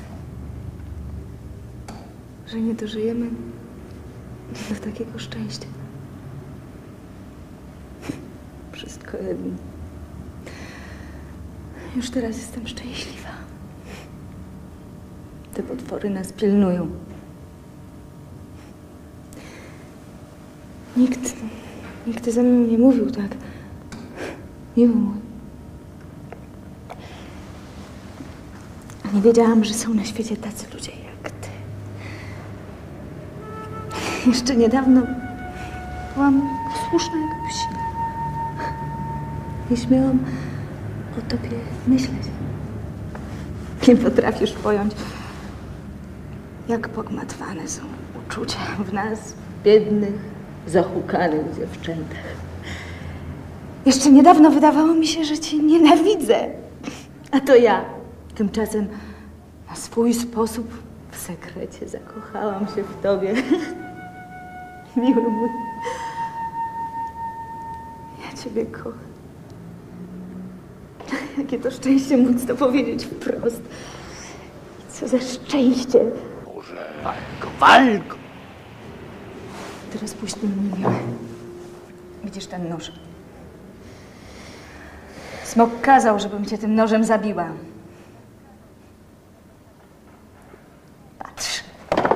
Że nie dożyjemy do takiego szczęścia. Wszystko jedno. Już teraz jestem szczęśliwa. Te potwory nas pilnują. Nikt ze mną nie mówił tak. Miły mój. Nie wiedziałam, że są na świecie tacy ludzie jak ty. Jeszcze niedawno byłam posłuszna jak psi. Nie śmiałam o tobie myśleć. Nie potrafisz pojąć, jak pogmatwane są uczucia w nas, biednych, zahukanych dziewczętach. Jeszcze niedawno wydawało mi się, że cię nienawidzę. A to ja tymczasem na swój sposób w sekrecie zakochałam się w tobie. Miły mój. Ja ciebie kocham. Jakie to szczęście móc to powiedzieć wprost. Co za szczęście. Walko, walko! teraz pójść do mnie. Widzisz ten nóż? Smok kazał, żebym cię tym nożem zabiła. Patrz.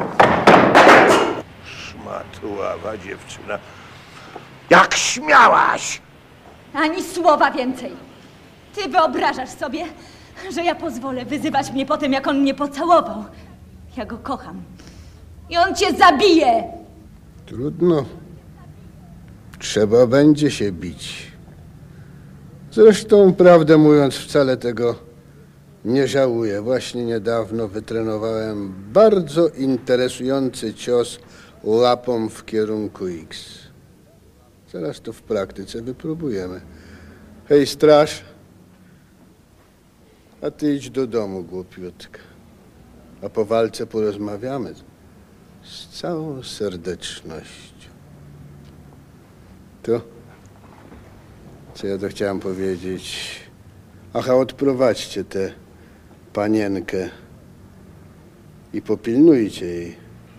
Szmatława dziewczyna. Jak śmiałaś! Ani słowa więcej. Ty wyobrażasz sobie, że ja pozwolę wyzywać mnie po tym, jak on mnie pocałował. Ja go kocham. I on cię zabije! Trudno. Trzeba będzie się bić. Zresztą, prawdę mówiąc, wcale tego nie żałuję. Właśnie niedawno wytrenowałem bardzo interesujący cios łapą w kierunku X. Zaraz to w praktyce wypróbujemy. Hej, straż. A ty idź do domu, głupiutka. A po walce porozmawiamy z całą serdecznością. To, co ja to chciałem powiedzieć. Aha, odprowadźcie tę panienkę i popilnujcie jej.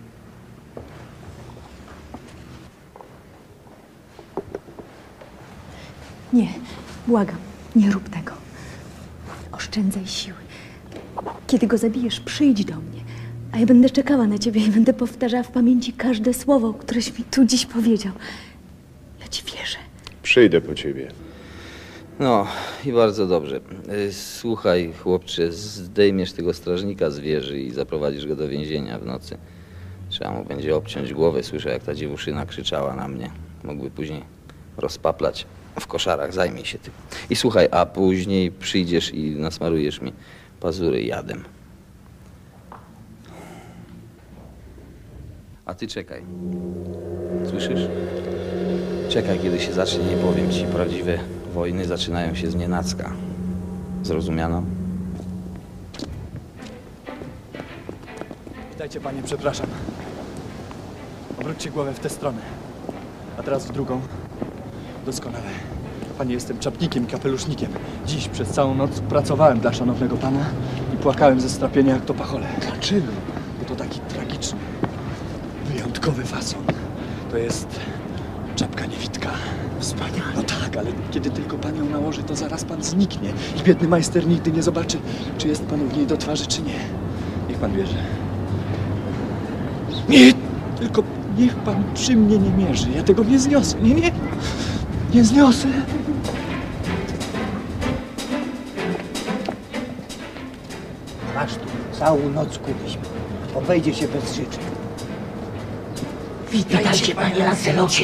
Nie, błagam, nie rób tego. Oszczędzaj siły. Kiedy go zabijesz, przyjdź do mnie, a ja będę czekała na ciebie i będę powtarzała w pamięci każde słowo, któreś mi tu dziś powiedział. Ja ci wierzę. Przyjdę po ciebie. No i bardzo dobrze. Słuchaj, chłopcze, zdejmiesz tego strażnika z wieży i zaprowadzisz go do więzienia w nocy. Trzeba mu będzie obciąć głowę. Słyszę, jak ta dziewuszyna krzyczała na mnie. Mógłby później rozpaplać w koszarach. Zajmij się tym. I słuchaj, a później przyjdziesz i nasmarujesz mi pazury jadem. A ty czekaj. Słyszysz? Czekaj, kiedy się zacznie, nie powiem ci. Prawdziwe wojny zaczynają się znienacka. Zrozumiano? Witajcie, panie, przepraszam. Obróćcie głowę w tę stronę. A teraz w drugą. Doskonale. Panie, jestem czapnikiem i kapelusznikiem. Dziś przez całą noc pracowałem dla szanownego pana i płakałem ze strapienia jak to pachole. Dlaczego? Bo to taki tragiczny, wyjątkowy fason. To jest czapka niewidka. Wspaniale. No tak, ale kiedy tylko pan ją nałoży, to zaraz pan zniknie. I biedny majster nigdy nie zobaczy, czy jest panu w niej do twarzy, czy nie. Niech pan wierzy. Nie, tylko niech pan przy mnie nie mierzy. Ja tego nie zniosę. Nie zniosę. Masz tu, całą noc kuliśmy. Obejdzie się bez życzeń. Witajcie, panie Lancelocie.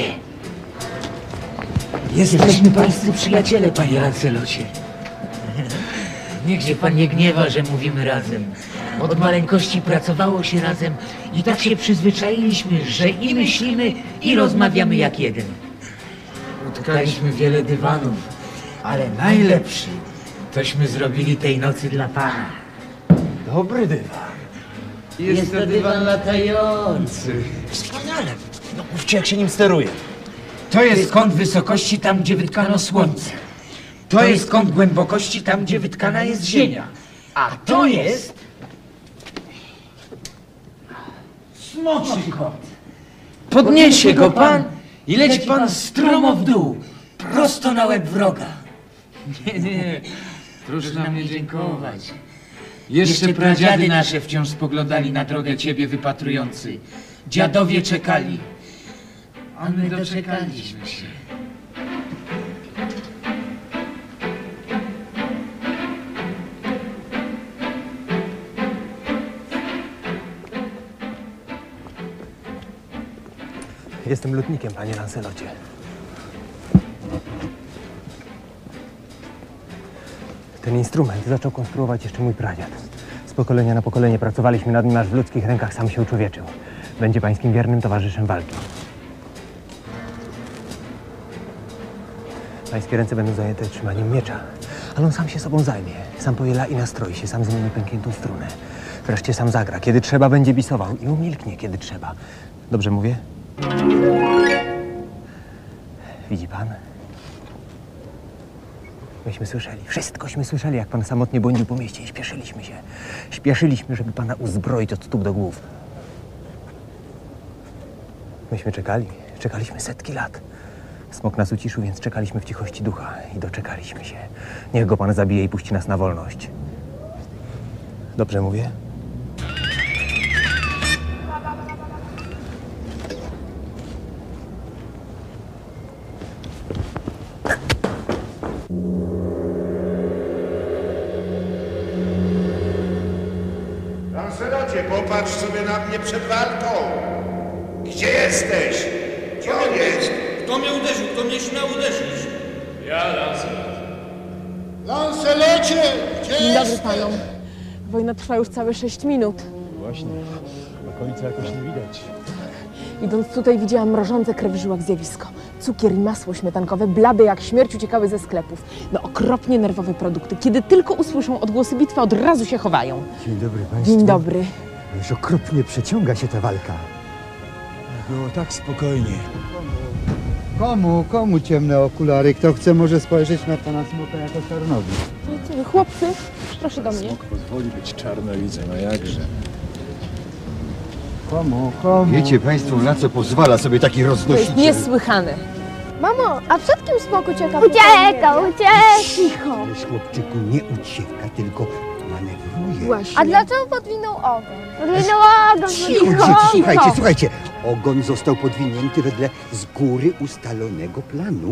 Jesteśmy pańscy przyjaciele, panie Lancelocie. Niech się pan nie gniewa, że mówimy razem. Od maleńkości pracowało się razem i tak się przyzwyczailiśmy, że i myślimy, i rozmawiamy jak jeden. Utkaliśmy wiele dywanów, ale najlepszy tośmy zrobili tej nocy dla pana. Dobry dywan. Jest to dywan latający. Wspaniale. No mówcie, jak się nim steruje. To jest kąt wysokości tam, gdzie wytkano słońce. To jest kąt głębokości tam, gdzie wytkana jest ziemia. A to jest smoczy kąt. Podniesie go pan i leci pan stromo w dół, prosto na łeb wroga. Nie, proszę nam nie dziękować. Jeszcze pradziady nasze wciąż spoglądali na drogę ciebie wypatrujący. Dziadowie czekali, a my doczekaliśmy się. Jestem lutnikiem, panie Lancelocie. Ten instrument zaczął konstruować jeszcze mój pradziad. Z pokolenia na pokolenie pracowaliśmy nad nim, aż w ludzkich rękach sam się uczłowieczył. Będzie pańskim wiernym towarzyszem walki. Pańskie ręce będą zajęte trzymaniem miecza, ale on sam się sobą zajmie. Sam pojela i nastroi się, sam zmieni pękniętą strunę. Wreszcie sam zagra. Kiedy trzeba, będzie bisował i umilknie, kiedy trzeba. Dobrze mówię? Widzi pan? Myśmy słyszeli, wszystkośmy słyszeli, jak pan samotnie błądził po mieście i śpieszyliśmy się. Śpieszyliśmy, żeby pana uzbroić od stóp do głów. Myśmy czekali, Czekaliśmy setki lat. Smok nas uciszył, więc czekaliśmy w cichości ducha i doczekaliśmy się. Niech go pan zabije i puści nas na wolność. Dobrze mówię? Lancelocie, popatrz sobie na mnie przed walką. Gdzie jesteś? Gdzie on jest? Kto mnie uderzył? Kto mnie śmiał uderzyć? Ja, Lancelot. Lancelocie, gdzie Dzień dobry jesteś? panom. Wojna trwa już całe 6 minut. Właśnie, na końcu jakoś nie widać. Idąc tutaj widziałam mrożące krew w żyłach zjawisko. Cukier i masło śmietankowe, blade jak śmierć, uciekały ze sklepów. No okropnie nerwowe produkty. Kiedy tylko usłyszą odgłosy bitwy, od razu się chowają. Dzień dobry państwu. Dzień dobry. Już okropnie przeciąga się ta walka. Było tak spokojnie. Komu ciemne okulary? Kto chce, może spojrzeć na pana Smoka jako czarnowi. Chłopcy, proszę do mnie. Smok pozwoli być czarnowidzem, a jakże? Komu? Wiecie państwo, na co pozwala sobie taki To jest roznosiciel? niesłychane. Mamo, a przed kim smok ucieka? Ucieka! Cicho! Ależ chłopczyku nie ucieka, tylko manewruje. Właśnie. A dlaczego podwinął ogon? Podwinął ogon! Cicho, słuchajcie. Ogon został podwinięty wedle z góry ustalonego planu.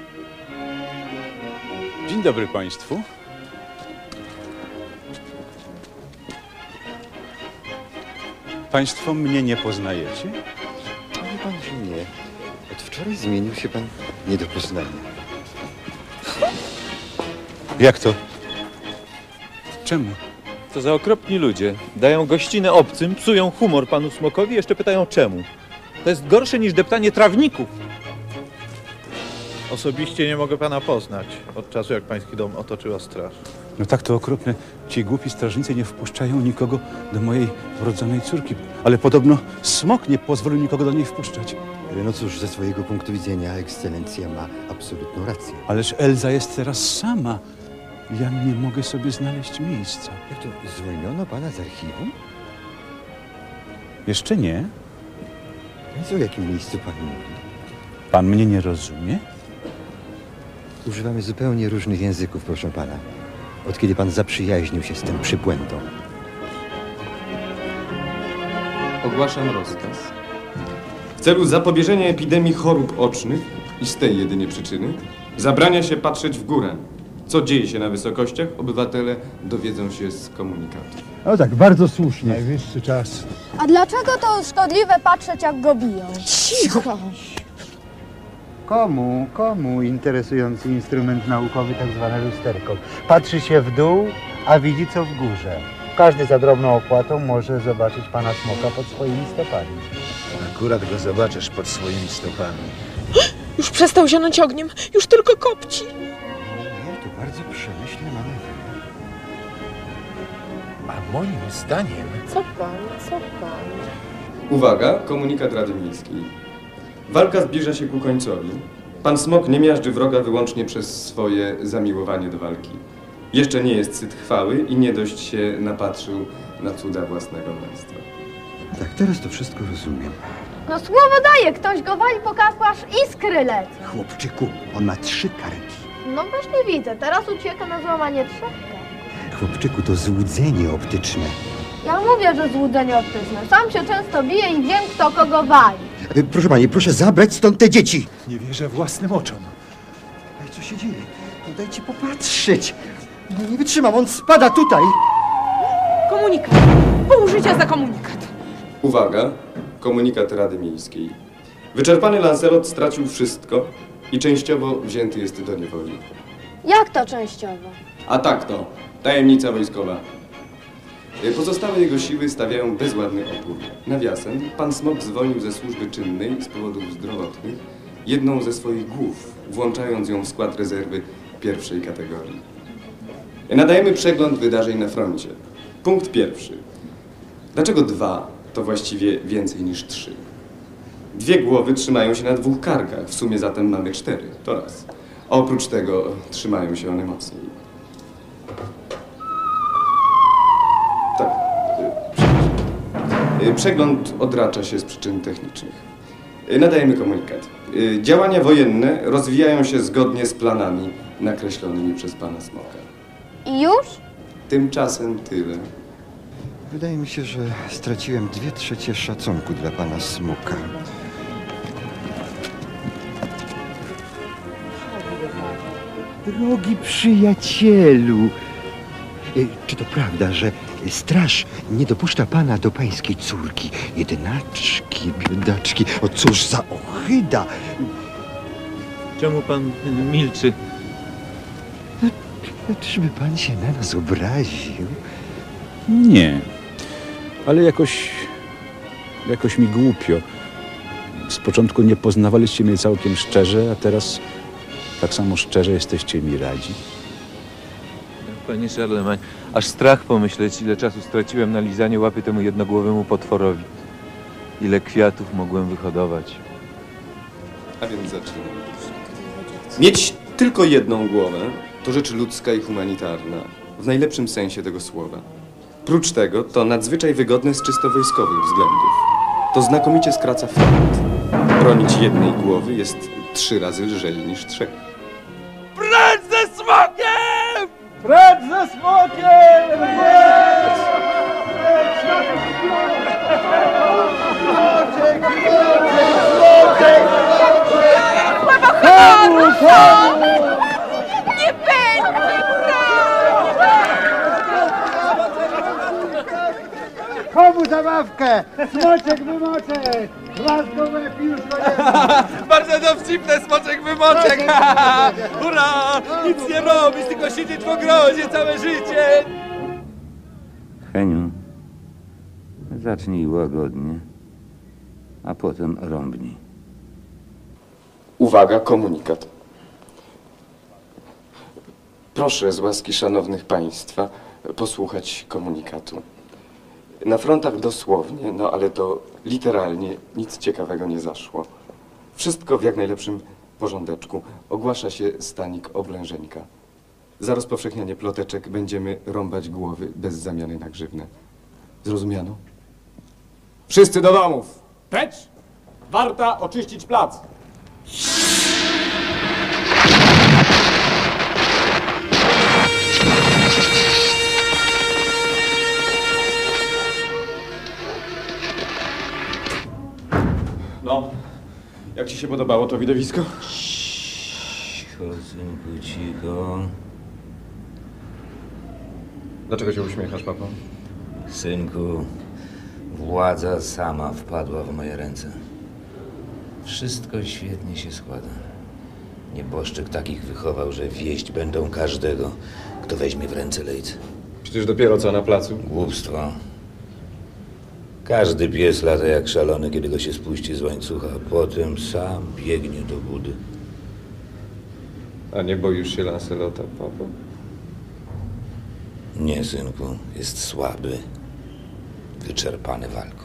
Dzień dobry państwu. Państwo mnie nie poznajecie? Wie pan, że nie. Od wczoraj zmienił się pan nie do poznania. Jak to? Czemu? Co za okropni ludzie. Dają gościnę obcym, psują humor panu Smokowi i jeszcze pytają czemu. To jest gorsze niż deptanie trawników. Osobiście nie mogę pana poznać od czasu, jak pański dom otoczyła straż. No tak to okropne. Ci głupi strażnicy nie wpuszczają nikogo do mojej urodzonej córki. Ale podobno Smok nie pozwolił nikogo do niej wpuszczać. No cóż, ze swojego punktu widzenia ekscelencja ma absolutną rację. Ależ Elza jest teraz sama. Ja nie mogę sobie znaleźć miejsca. Jak to, zwolniono pana z archiwum? Jeszcze nie? Więc o jakim miejscu pan mówi? Pan mnie nie rozumie? Używamy zupełnie różnych języków, proszę pana. Od kiedy pan zaprzyjaźnił się z tym przybłędą. Ogłaszam rozkaz. W celu zapobieżenia epidemii chorób ocznych i z tej jedynie przyczyny zabrania się patrzeć w górę. Co dzieje się na wysokościach, obywatele dowiedzą się z komunikatu. No tak, bardzo słusznie. Najwyższy czas. A dlaczego to szkodliwe patrzeć, jak go biją? Cicho! Komu interesujący instrument naukowy, tak zwane lusterko? Patrzy się w dół, a widzi co w górze. Każdy za drobną opłatą może zobaczyć pana Smoka pod swoimi stopami. Akurat go zobaczysz pod swoimi stopami. Już przestał zionąć ogniem, już tylko kopci. Nie, to bardzo przemyślne manewry. A moim zdaniem... Co pan? Uwaga, komunikat Rady Miejskiej. Walka zbliża się ku końcowi. Pan Smok nie miażdży wroga wyłącznie przez swoje zamiłowanie do walki. Jeszcze nie jest syt chwały i nie dość się napatrzył na cuda własnego męstwa. Tak, teraz to wszystko rozumiem. No słowo daje, ktoś go wali po karku, aż iskry lecą. Chłopczyku, on ma 3 karki. No właśnie widzę, teraz ucieka na złamanie 3. Chłopczyku, to złudzenie optyczne. Ja mówię, że złudzenie optyczne. Sam się często bije i wiem, kto kogo wali. Proszę pani, proszę zabrać stąd te dzieci. Nie wierzę własnym oczom. Ej, co się dzieje? No dajcie popatrzeć. No nie wytrzymam, on spada tutaj. Komunikat. Pół życia za komunikat. Uwaga, komunikat Rady Miejskiej. Wyczerpany Lancelot stracił wszystko i częściowo wzięty jest do niewoli. Jak to częściowo? A tak to, tajemnica wojskowa. Pozostałe jego siły stawiają bezładny opór. Nawiasem, pan Smok zwolnił ze służby czynnej z powodów zdrowotnych jedną ze swoich głów, włączając ją w skład rezerwy pierwszej kategorii. Nadajemy przegląd wydarzeń na froncie. Punkt pierwszy. Dlaczego 2 to właściwie więcej niż 3? 2 głowy trzymają się na 2 karkach, w sumie zatem mamy 4. To raz. A oprócz tego trzymają się one mocniej. Tak. Przegląd odracza się z przyczyn technicznych. Nadajemy komunikat. Działania wojenne rozwijają się zgodnie z planami nakreślonymi przez pana Smoka. I już? Tymczasem tyle. Wydaje mi się, że straciłem 2/3 szacunku dla pana Smoka. Drogi przyjacielu, czy to prawda, że straż nie dopuszcza pana do pańskiej córki? Jedynaczki, biedaczki, o cóż za ohyda! Czemu pan milczy? Czyżby pan się na nas obraził? Nie, ale jakoś mi głupio. Z początku nie poznawaliście mnie całkiem szczerze, a teraz tak samo szczerze jesteście mi radzi. Panie Charlemagne, aż strach pomyśleć, ile czasu straciłem na lizanie łapy temu jednogłowemu potworowi. Ile kwiatów mogłem wyhodować. A więc zaczynamy. Mieć tylko jedną głowę to rzecz ludzka i humanitarna, w najlepszym sensie tego słowa. Prócz tego to nadzwyczaj wygodne z czysto wojskowych względów. To znakomicie skraca front. Bronić jednej głowy jest 3 razy lżej niż 3. Precz ze smokiem! Precz ze smokiem! Precz! Nie będzie! Komu zabawkę? Smoczek wymoczek! Głasko łeb i już go nie ma. Bardzo dowcipne, smoczek wymoczek! Hurra! Nic nie robisz, tylko siedzieć w ogrodzie całe życie! Heniu, zacznij łagodnie, a potem rąbnij. Uwaga, komunikat. Proszę z łaski szanownych państwa posłuchać komunikatu. Na frontach dosłownie, no ale to literalnie nic ciekawego nie zaszło. Wszystko w jak najlepszym porządeczku. Ogłasza się stanik oblężeńka. Za rozpowszechnianie ploteczek będziemy rąbać głowy bez zamiany na grzywnę. Zrozumiano? Wszyscy do domów! Precz! Warta oczyścić plac! No, jak ci się podobało to widowisko? Cicho, synku, cicho. Dlaczego się uśmiechasz, papo? Synku, władza sama wpadła w moje ręce. Wszystko świetnie się składa. Nieboszczyk takich wychował, że wieść będą każdego, kto weźmie w ręce lejce. Przecież dopiero co na placu. Głupstwo. Każdy pies lata jak szalony, kiedy go się spuści z łańcucha, a potem sam biegnie do budy. A nie boisz się Lancelota, papo? Nie, synku, jest słaby, wyczerpany walką.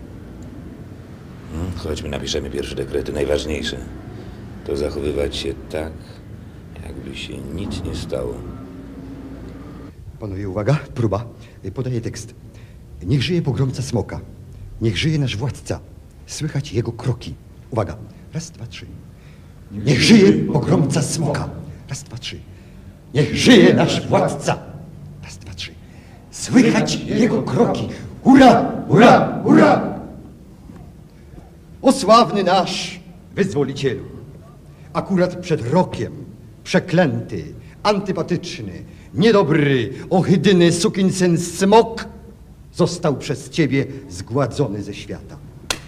Chodźmy, napiszemy pierwsze dekrety. Najważniejsze to zachowywać się tak, jakby się nic nie stało. Panowie, uwaga, próba. Podaję tekst. Niech żyje pogromca Smoka. Niech żyje nasz władca. Słychać jego kroki. Uwaga. Raz, dwa, trzy. Niech żyje pogromca Smoka. Raz, dwa, trzy. Niech żyje nasz władca. Raz, dwa, trzy. Słychać jego kroki. Hurra, hurra, hurra! O sławny nasz wyzwolicielu. Akurat przed rokiem przeklęty, antypatyczny, niedobry, ohydny sukinsyn Smok został przez ciebie zgładzony ze świata.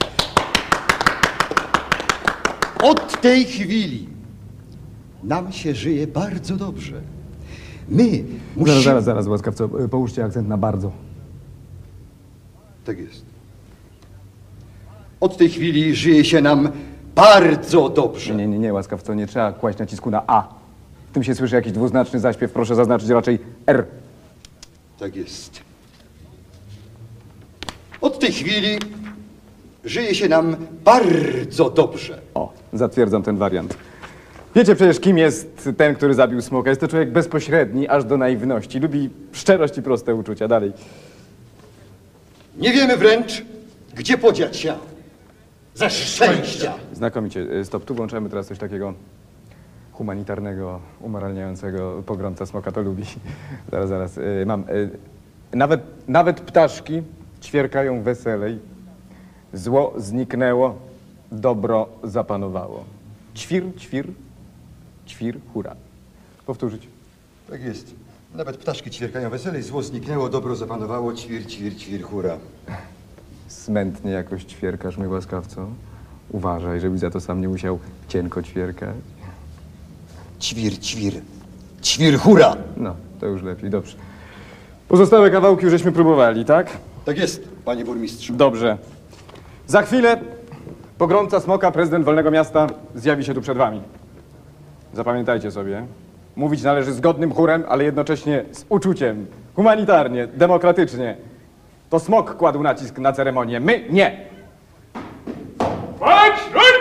Od tej chwili nam się żyje bardzo dobrze. My musimy... Zaraz, łaskawco, połóżcie akcent na bardzo. Tak jest. Od tej chwili żyje się nam bardzo dobrze. Nie, łaskawco, nie trzeba kłaść nacisku na A. W tym się słyszy jakiś dwuznaczny zaśpiew, proszę zaznaczyć raczej R. Tak jest. Od tej chwili żyje się nam bardzo dobrze. O, zatwierdzam ten wariant. Wiecie przecież, kim jest ten, który zabił Smoka. Jest to człowiek bezpośredni, aż do naiwności. Lubi szczerość i proste uczucia. Dalej. Nie wiemy wręcz, gdzie podziać się. ze szczęścia. Znakomicie. Stop, tu włączamy teraz coś takiego humanitarnego, umoralniającego. Pogromca smoka to lubi. Zaraz. Mam. Nawet ptaszki ćwierkają weselej. Zło zniknęło, dobro zapanowało. Ćwir, ćwir, ćwir, hura. Powtórzyć. Tak jest. Nawet ptaszki ćwierkają weselej, zło zniknęło, dobro zapanowało, ćwir, ćwir, ćwir, hura. Smętnie jakoś ćwierkasz, mój łaskawco. Uważaj, żebyś za to sam nie musiał cienko ćwierkać. Ćwir, ćwir, ćwir, hura. No, to już lepiej, dobrze. Pozostałe kawałki już żeśmy próbowali, tak? Tak jest, panie burmistrzu. Dobrze. Za chwilę pogromca smoka, prezydent Wolnego Miasta, zjawi się tu przed wami. Zapamiętajcie sobie. Mówić należy zgodnym chórem, ale jednocześnie z uczuciem. Humanitarnie, demokratycznie. To smok kładł nacisk na ceremonię, my nie. Patrz!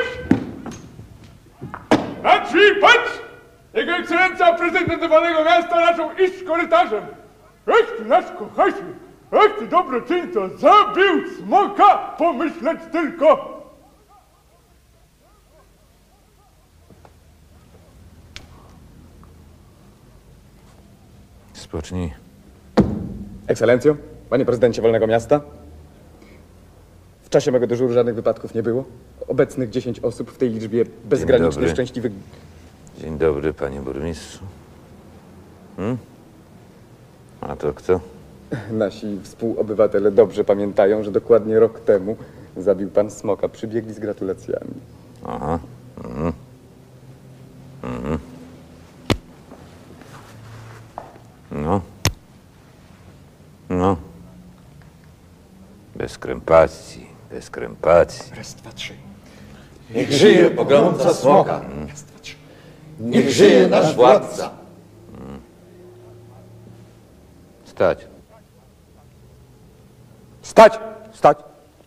Patrz! Jego ekscelencja prezydent Wolnego Miasta raczył iść korytarzem. Ech ty nasz kochasie, ech ty dobroczyńco, zabił smoka, pomyśleć tylko. Spocznij. Ekscelencjo, panie prezydencie Wolnego Miasta. W czasie mego dyżuru żadnych wypadków nie było. Obecnych 10 osób w tej liczbie bezgranicznie dobry. szczęśliwych. Dzień dobry, panie burmistrzu. A to kto? Nasi współobywatele dobrze pamiętają, że dokładnie rok temu zabił pan smoka. Przybiegli z gratulacjami. Aha. No. Bez krępacji, bez krępacji. Raz, dwa, trzy. Niech żyje pogromca smoka. Raz, dwa, trzy. Niech żyje nasz władca. Stać. Stać! Stać!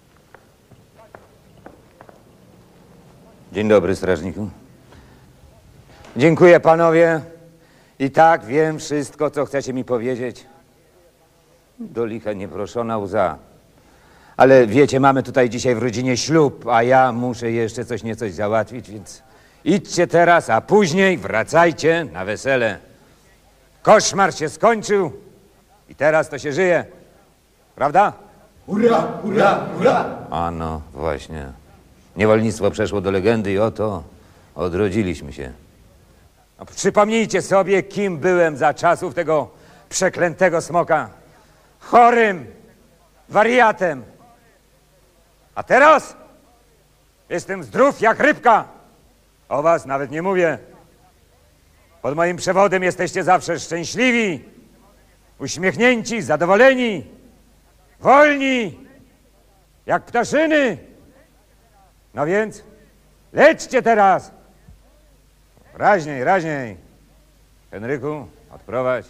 Dzień dobry, strażniku. Dziękuję, panowie. I tak wiem wszystko, co chcecie mi powiedzieć. Do licha nieproszona łza. Ale wiecie, mamy tutaj dzisiaj w rodzinie ślub, a ja muszę jeszcze coś niecoś załatwić, więc idźcie teraz, a później wracajcie na wesele. Koszmar się skończył i teraz to się żyje. Prawda? Hurra, hurra, hurra! A no, właśnie. Niewolnictwo przeszło do legendy i oto odrodziliśmy się. No, przypomnijcie sobie, kim byłem za czasów tego przeklętego smoka. Chorym, wariatem. A teraz jestem zdrów jak rybka. O was nawet nie mówię. Pod moim przewodem jesteście zawsze szczęśliwi, uśmiechnięci, zadowoleni, wolni, jak ptaszyny. No więc lećcie teraz. Raźniej, raźniej. Henryku, odprowadź.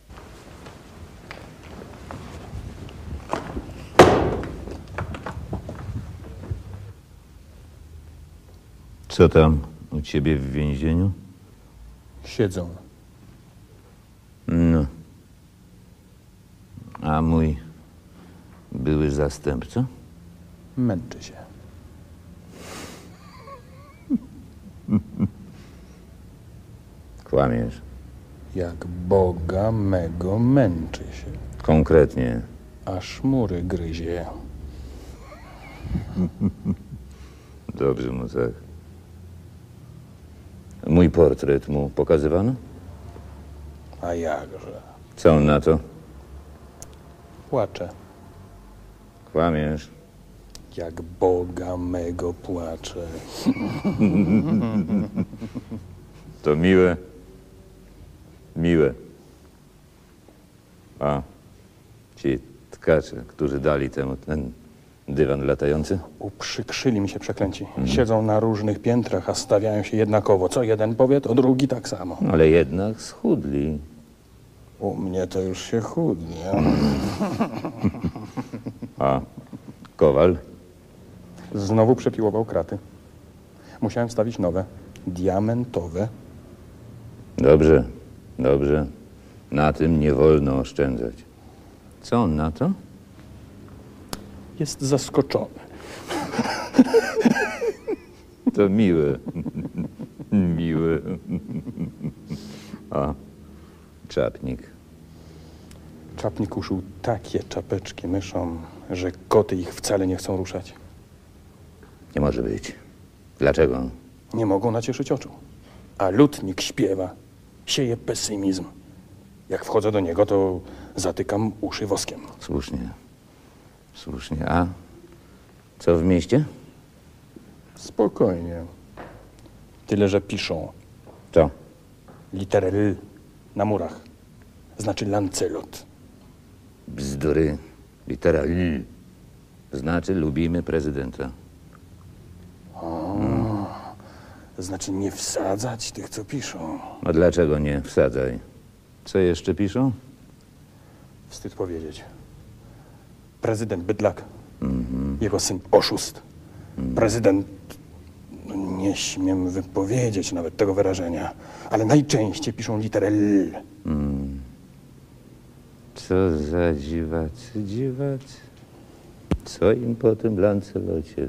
Co tam u ciebie w więzieniu? Siedzą. No. A mój były zastępca? Męczy się. Kłamiesz. Jak Boga mego męczy się. Konkretnie. A szmury gryzie. Dobrze mu tak. Mój portret mu pokazywano? A jakże? Co on na to? Płacze. Kłamiesz. Jak Boga mego płacze. To miłe. Miłe. A ci tkacze, którzy dali temu ten dywan latający? Uprzykrzyli mi się przeklęci. Siedzą na różnych piętrach, a stawiają się jednakowo. Co jeden powie, to drugi tak samo. Ale jednak schudli. U mnie to już się chudnie. A Kowal? Znowu przepiłował kraty. Musiałem wstawić nowe, diamentowe. Dobrze, dobrze. Na tym nie wolno oszczędzać. Co on na to? Jest zaskoczony. To miłe. Miłe. A, czapnik. Czapnik uszył takie czapeczki myszom, że koty ich wcale nie chcą ruszać. Nie może być. Dlaczego? Nie mogą nacieszyć oczu. A lutnik śpiewa, sieje pesymizm. Jak wchodzę do niego, to zatykam uszy woskiem. Słusznie. Słusznie. A co w mieście? Spokojnie. Tyle, że piszą. Co? Literę L na murach. Znaczy Lancelot. Bzdury. Litera L. Znaczy lubimy prezydenta. Znaczy nie wsadzać tych, co piszą. A dlaczego nie? Wsadzaj. Co jeszcze piszą? Wstyd powiedzieć. Prezydent bydlak. Jego syn oszust. Prezydent... No nie śmiem wypowiedzieć nawet tego wyrażenia, ale najczęściej piszą literę L. Co za dziwacy, dziwacy. Co im po tym Lancelocie?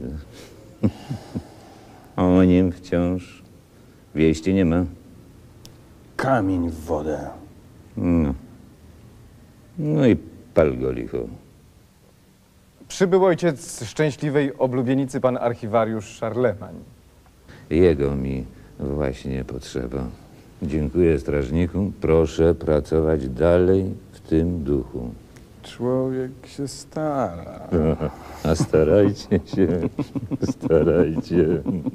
O nim wciąż wieści nie ma. Kamień w wodę. No. No i pal go licho. Przybył ojciec szczęśliwej oblubienicy, pan archiwariusz Charlemagne. Jego mi właśnie potrzeba. Dziękuję strażniku. Proszę pracować dalej w tym duchu. Człowiek się stara. A starajcie się, starajcie.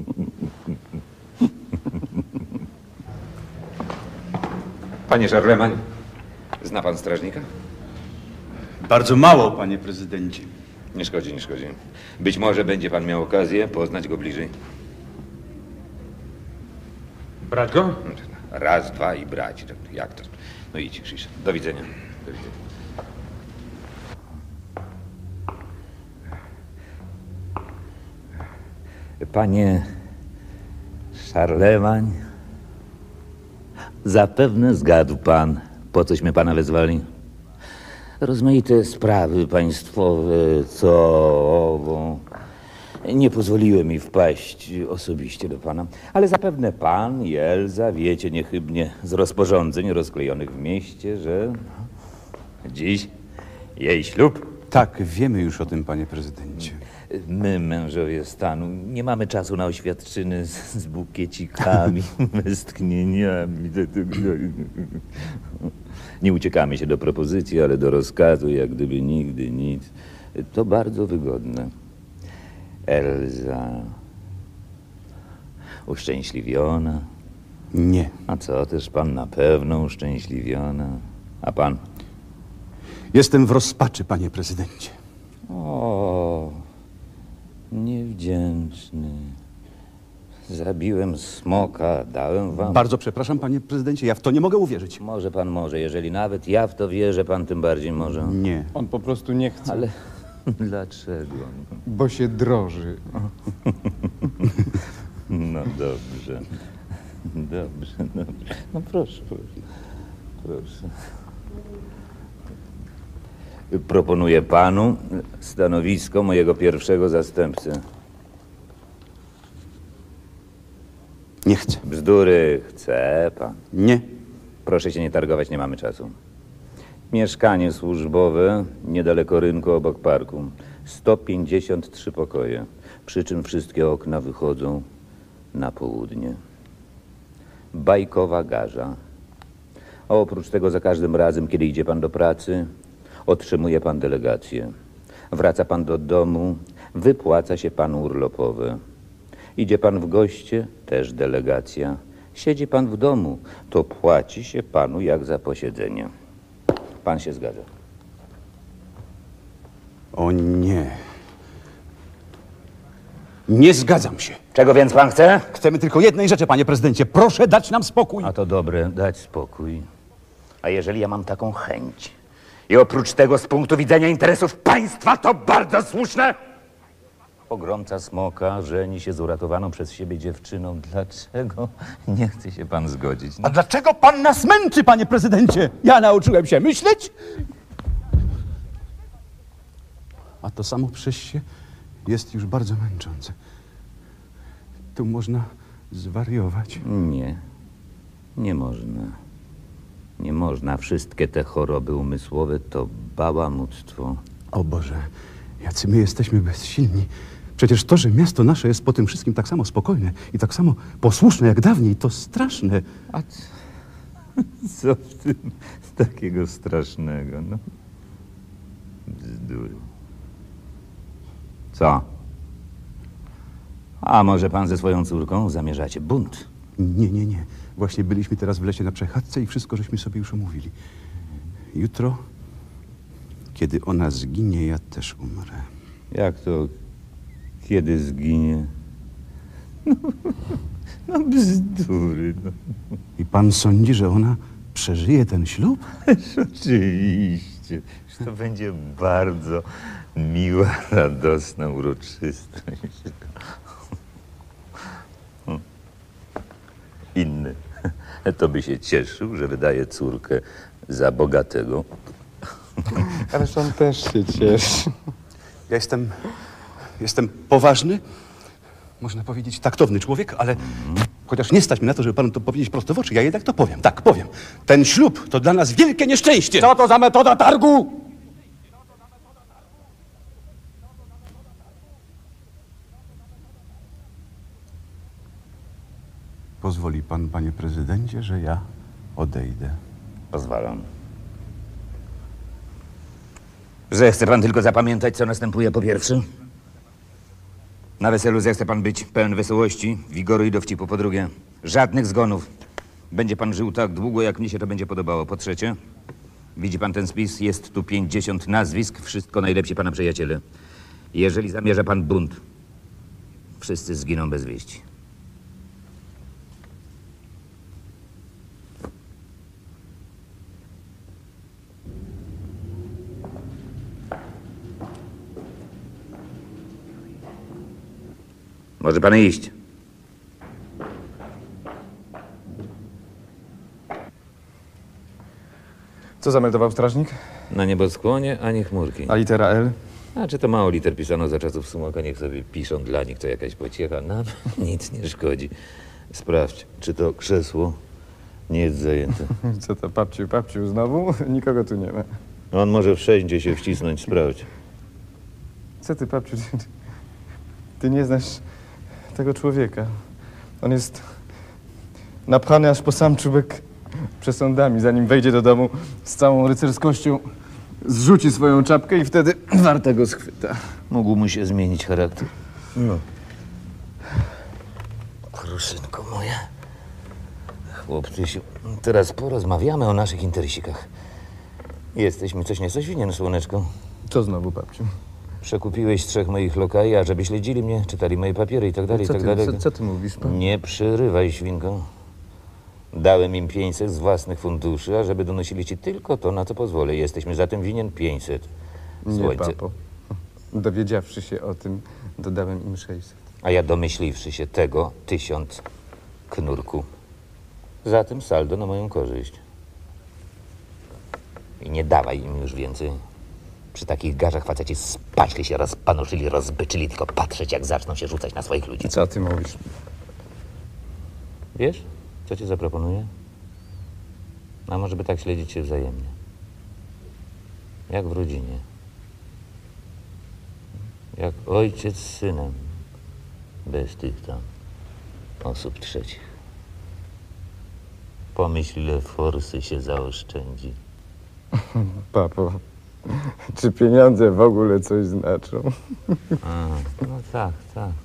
Panie Charlemagne, zna pan strażnika? Bardzo mało, panie prezydencie. Nie szkodzi, nie szkodzi. Być może będzie pan miał okazję poznać go bliżej. Brać go? Raz, dwa i brać. Jak to? No idź, Krzysz. Do widzenia. Do widzenia. Panie Charlemagne, zapewne zgadł pan, po cośmy pana wezwali. Rozmaite sprawy państwowe, co owo, nie pozwoliły mi wpaść osobiście do pana, ale zapewne pan i Elza wiecie niechybnie z rozporządzeń rozklejonych w mieście, że dziś jej ślub. Tak, wiemy już o tym, panie prezydencie. My, mężowie stanu, nie mamy czasu na oświadczyny z bukiecikami, westchnieniami. Nie uciekamy się do propozycji, ale do rozkazu, jak gdyby nigdy nic. To bardzo wygodne. Elza uszczęśliwiona? Nie. A co, też pan na pewno uszczęśliwiona? A pan? Jestem w rozpaczy, panie prezydencie. O, niewdzięczny. Zabiłem smoka, dałem wam... Bardzo przepraszam, panie prezydencie, ja w to nie mogę uwierzyć. Może pan może, jeżeli nawet ja w to wierzę, pan tym bardziej może. Nie. On po prostu nie chce. Ale dlaczego? Bo się droży. No dobrze. Dobrze, dobrze. No proszę, proszę. Proszę. Proponuję panu stanowisko mojego pierwszego zastępcy. Nie chcę. Bzdury, chce pan. Nie. Proszę się nie targować, nie mamy czasu. Mieszkanie służbowe, niedaleko rynku, obok parku. 153 pokoje, przy czym wszystkie okna wychodzą na południe. Bajkowa garza. A oprócz tego za każdym razem, kiedy idzie pan do pracy, otrzymuje pan delegację. Wraca pan do domu, wypłaca się panu urlopowe. Idzie pan w goście, też delegacja. Siedzi pan w domu, to płaci się panu jak za posiedzenie. Pan się zgadza? O nie. Nie zgadzam się. Czego więc pan chce? Chcemy tylko jednej rzeczy, panie prezydencie. Proszę dać nam spokój. A to dobre, dać spokój. A jeżeli ja mam taką chęć i oprócz tego z punktu widzenia interesów państwa, to bardzo słuszne. Pogromca smoka żeni się z uratowaną przez siebie dziewczyną. Dlaczego nie chce się pan zgodzić? A dlaczego pan nas męczy, panie prezydencie? Ja nauczyłem się myśleć. A to samo przez się jest już bardzo męczące. Tu można zwariować. Nie. Nie można. Nie można. Wszystkie te choroby umysłowe to bałamuctwo. O Boże, jacy my jesteśmy bezsilni. Przecież to, że miasto nasze jest po tym wszystkim tak samo spokojne i tak samo posłuszne jak dawniej, to straszne. A co w tym takiego strasznego, no? Bzdury. Co? A może pan ze swoją córką zamierzacie bunt? Nie. Właśnie byliśmy teraz w lesie na przechadzce i wszystko żeśmy sobie już omówili. Jutro, kiedy ona zginie, ja też umrę. Jak to? Kiedy zginie? No bzdury, no. I pan sądzi, że ona przeżyje ten ślub? Oczywiście. To będzie bardzo miła, radosna uroczystość. Inny to by się cieszył, że wydaje córkę za bogatego. Ależ on też się cieszy. Ja jestem poważny, można powiedzieć taktowny człowiek, ale chociaż nie stać mi na to, żeby panu to powiedzieć prosto w oczy, ja jednak to powiem. Tak, powiem. Ten ślub to dla nas wielkie nieszczęście. Co to za metoda targu? Pozwoli pan, panie prezydencie, że ja odejdę. Pozwalam. Że chce pan tylko zapamiętać, co następuje po pierwsze? Na weselu zechce pan być pełen wesołości, wigoru i dowcipu po drugie. Żadnych zgonów. Będzie pan żył tak długo, jak mnie się to będzie podobało. Po trzecie, widzi pan ten spis? Jest tu 50 nazwisk, wszystko najlepsi pana przyjaciele. Jeżeli zamierza pan bunt, wszyscy zginą bez wieści. Może pan iść. Co zameldował strażnik? Na nieboskłonie ani chmurki. A litera L? A czy to mało liter pisano za czasów Smoka, niech sobie piszą dla nich, to jakaś pociecha. Nam nic nie szkodzi. Sprawdź, czy to krzesło nie jest zajęte. Co to, papciu, znowu? Nikogo tu nie ma. On może wszędzie się wcisnąć, sprawdź. Co ty, papciu, ty nie znasz tego człowieka. On jest napchany aż po sam czubek przesądami. Zanim wejdzie do domu z całą rycerskością, zrzuci swoją czapkę i wtedy warta go schwyta. Mógł mu się zmienić charakter. No. Kruszynko moja. Chłopczysiu, teraz porozmawiamy o naszych interesikach. Jesteś mi coś winien, słoneczko. Co znowu, babciu? Przekupiłeś 3 moich lokaji, a żeby śledzili mnie, czytali moje papiery i tak dalej, Co ty mówisz, pan? Nie przerywaj, świnko. Dałem im 500 z własnych funduszy, a żeby donosili ci tylko to, na co pozwolę. Jesteśmy zatem winien 500. Nie, papo. Dowiedziawszy się o tym, dodałem im 600. A ja domyśliwszy się tego, 1000, knurku. Zatem saldo na moją korzyść. I nie dawaj im już więcej. Przy takich garzach faceci spaśli się, rozpanoszyli, rozbyczyli, tylko patrzeć, jak zaczną się rzucać na swoich ludzi. Co ty mówisz? Wiesz, co ci zaproponuję? A może by tak śledzić się wzajemnie. Jak w rodzinie. Jak ojciec z synem. Bez tych tam osób trzecich. Pomyśl, ile forsy się zaoszczędzi. Papo, czy pieniądze w ogóle coś znaczą? A, no tak.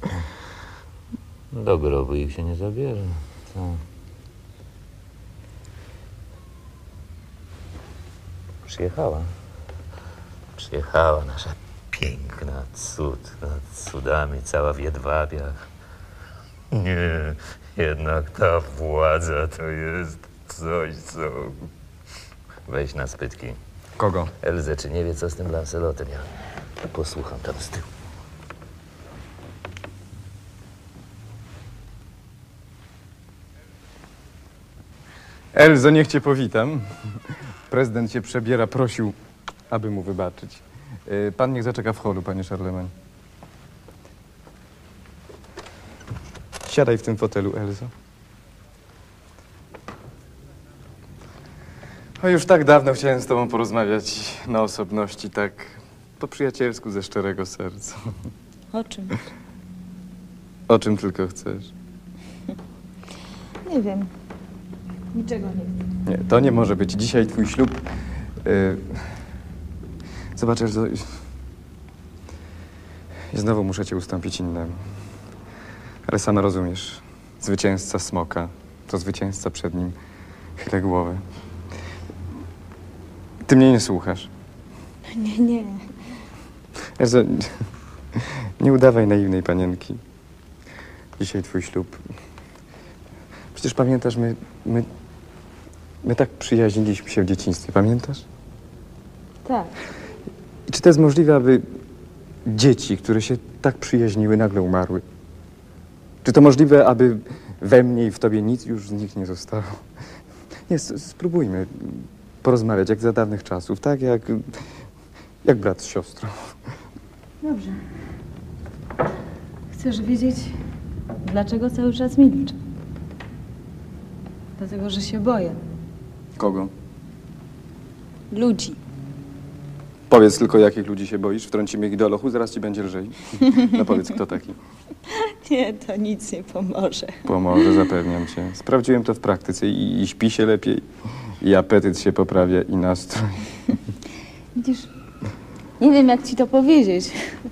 Do grobu ich się nie zabierze. Tak. Przyjechała nasza piękna cud nad cudami, cała w jedwabiach. Nie, jednak ta władza to jest coś, co... Weź na spytki. Kogo? Elzę, czy nie wie, co z tym Lancelotem? Ja posłucham tam z tyłu. Elzo, niech cię powitam. Prezydent się przebiera, prosił, aby mu wybaczyć. Pan niech zaczeka w holu, panie Charlemagne. Siadaj w tym fotelu, Elzo. O, już tak dawno chciałem z tobą porozmawiać na osobności, tak po przyjacielsku, ze szczerego serca. O czym? O czym tylko chcesz. Nie wiem. Niczego nie chcę. Nie, to nie może być. Dzisiaj twój ślub... Zobacz, Elzo... I znowu muszę cię ustąpić innemu. Ale sama rozumiesz. Zwycięzca smoka to zwycięzca, przed nim chylę głowę. Ty mnie nie słuchasz. Nie. Elzo, nie udawaj naiwnej panienki. Dzisiaj twój ślub. Przecież pamiętasz, my tak przyjaźniliśmy się w dzieciństwie, pamiętasz? Tak. I czy to jest możliwe, aby dzieci, które się tak przyjaźniły, nagle umarły? Czy to możliwe, aby we mnie i w tobie nic już z nich nie zostało? Nie, spróbujmy porozmawiać jak za dawnych czasów, tak? Jak brat z siostrą. Dobrze. Chcesz wiedzieć, dlaczego cały czas milczę? Dlatego, że się boję. Kogo? Ludzi. Powiedz tylko, jakich ludzi się boisz, wtrącimy ich do lochu, zaraz ci będzie lżej. No powiedz, kto taki? Nie, to nic nie pomoże. Pomoże, zapewniam cię. Sprawdziłem to w praktyce i śpi się lepiej, i apetyt się poprawia, i nastrój. Widzisz, nie wiem, jak ci to powiedzieć,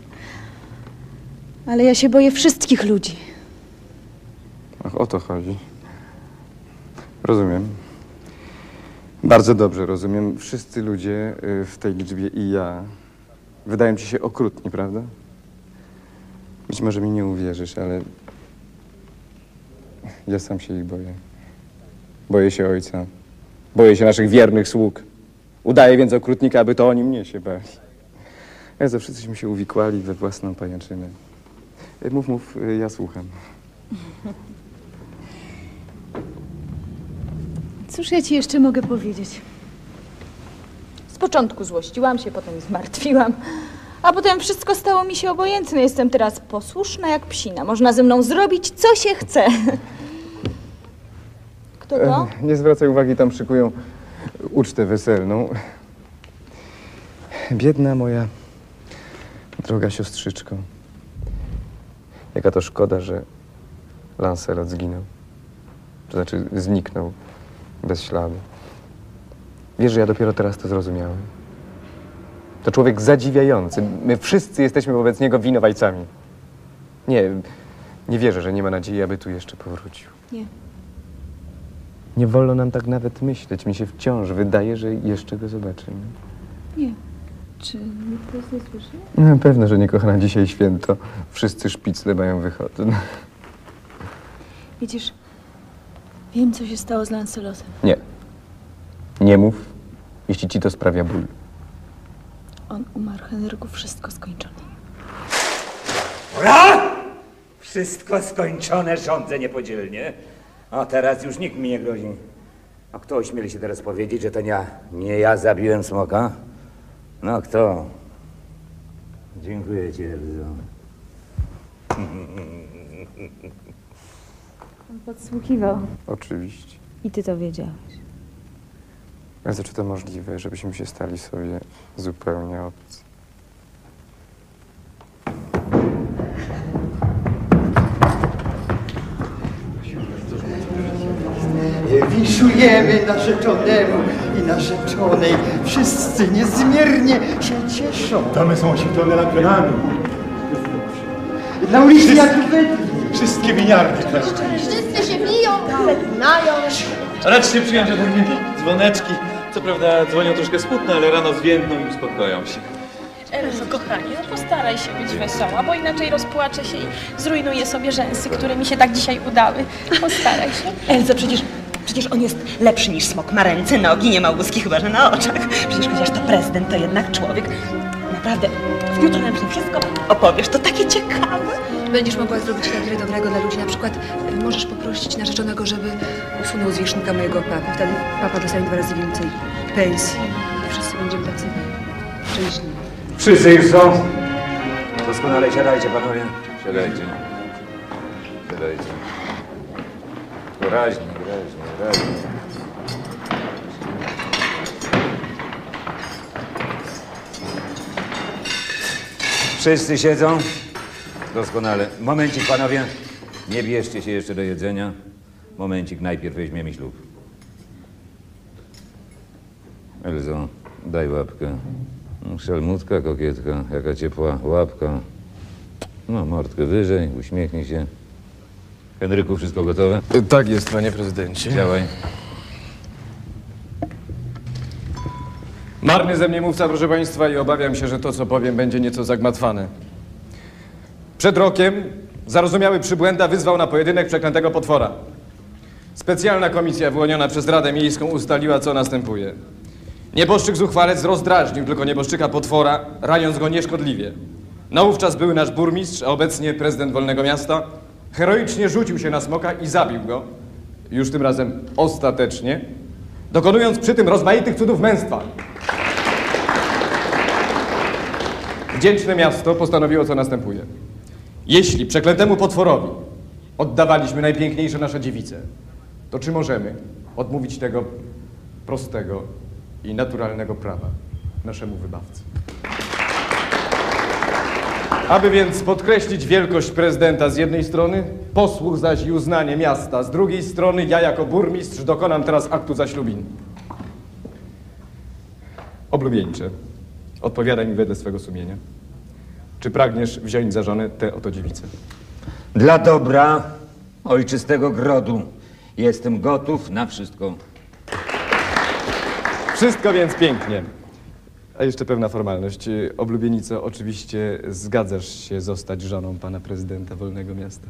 ale ja się boję wszystkich ludzi. Ach, o to chodzi. Rozumiem. Bardzo dobrze rozumiem. Wszyscy ludzie w tej liczbie i ja wydają ci się okrutni, prawda? Być może mi nie uwierzysz, ale ja sam się ich boję. Boję się ojca. Boję się naszych wiernych sług. Udaję więc okrutnika, aby to oni mnie się bali. Ja zawsze wszyscyśmy się uwikłali we własną pajęczynę. Mów, ja słucham. Cóż ja ci jeszcze mogę powiedzieć? Z początku złościłam się, potem zmartwiłam, a potem wszystko stało mi się obojętne. Jestem teraz posłuszna jak psina. Można ze mną zrobić, co się chce. Kto to? Nie zwracaj uwagi, tam szykują ucztę weselną. Biedna moja droga siostrzyczko. Jaka to szkoda, że Lancelot zginął. To znaczy zniknął bez śladu. Wiesz, że ja dopiero teraz to zrozumiałem. To człowiek zadziwiający. My wszyscy jesteśmy wobec niego winowajcami. Nie wierzę, że nie ma nadziei, aby tu jeszcze powrócił. Nie. Nie wolno nam tak nawet myśleć. Mi się wciąż wydaje, że jeszcze go zobaczymy. Nie. Czy nikt to nie słyszy? No, pewne, że nie, kochana, dzisiaj święto. Wszyscy szpicle mają wychod. Widzisz, wiem, co się stało z Lancelotem. Nie. Nie mów, jeśli ci to sprawia ból. On umarł, Henryku, wszystko skończone. Ura! Wszystko skończone, rządzę niepodzielnie. A teraz już nikt mi nie grozi. A kto ośmieli się teraz powiedzieć, że to nie ja zabiłem smoka? No kto? Dziękuję ci, Elzo. On podsłuchiwał. Oczywiście. I ty to wiedziałeś. Ale czy to możliwe, żebyśmy się stali sobie zupełnie obcy? Winszujemy narzeczonemu i narzeczonej. Wszyscy niezmiernie się cieszą. Domy są oświetlone lampionami. Na ulicy jak w Wedli. Wszystkie winiardy. Wszyscy się biją, zaklinają. Raczcie przyjąć ode mnie dzwoneczki. Co prawda dzwonią troszkę smutno, ale rano zwiędną i uspokoją się. Elzo, kochanie, no postaraj się być wesoła, bo inaczej rozpłaczę się i zrujnuję sobie rzęsy, które mi się tak dzisiaj udały. Postaraj się. Elzo, przecież on jest lepszy niż smok. Ma ręce, nogi, nie ma łuski, chyba że na oczach. Przecież chociaż to prezydent, to jednak człowiek. Naprawdę, jutro nam to wszystko opowiesz, to takie ciekawe. Będziesz mogła zrobić tak wiele dobrego dla ludzi. Na przykład możesz poprosić narzeczonego, żeby usunął z wierzchnika mojego papy. Wtedy papa dostanie 2 razy więcej pensji. I wszyscy będziemy tacy szczęśliwi. Wszyscy już są? Doskonale, siadajcie, panowie. Siadajcie. zdrajca. Raźnie. Wszyscy siedzą? Doskonale. Momencik, panowie. Nie bierzcie się jeszcze do jedzenia. Momencik, najpierw weźmiemy ślub. Elzo, daj łapkę. Szelmutka, kokietka, jaka ciepła łapka. No, mordkę wyżej, uśmiechnij się. Henryku, wszystko gotowe? Tak jest, panie prezydencie. Działaj. Marny ze mnie mówca, proszę państwa, i obawiam się, że to, co powiem, będzie nieco zagmatwane. Przed rokiem zarozumiały przybłęda wyzwał na pojedynek przeklętego potwora. Specjalna komisja wyłoniona przez Radę Miejską ustaliła, co następuje. Nieboszczyk zuchwalec rozdrażnił tylko nieboszczyka potwora, raniąc go nieszkodliwie. Naówczas były nasz burmistrz, a obecnie prezydent Wolnego Miasta, heroicznie rzucił się na smoka i zabił go, już tym razem ostatecznie, dokonując przy tym rozmaitych cudów męstwa. Wdzięczne miasto postanowiło, co następuje. Jeśli przeklętemu potworowi oddawaliśmy najpiękniejsze nasze dziewice, to czy możemy odmówić tego prostego i naturalnego prawa naszemu wybawcy? Aby więc podkreślić wielkość prezydenta z jednej strony, posłuch zaś i uznanie miasta z drugiej strony, ja jako burmistrz dokonam teraz aktu zaślubin. Oblubieńcze, odpowiadaj mi wedle swego sumienia. Czy pragniesz wziąć za żonę tę oto dziewicę? Dla dobra ojczystego grodu jestem gotów na wszystko. Wszystko więc pięknie. A jeszcze pewna formalność. Oblubienico, oczywiście zgadzasz się zostać żoną pana prezydenta Wolnego Miasta?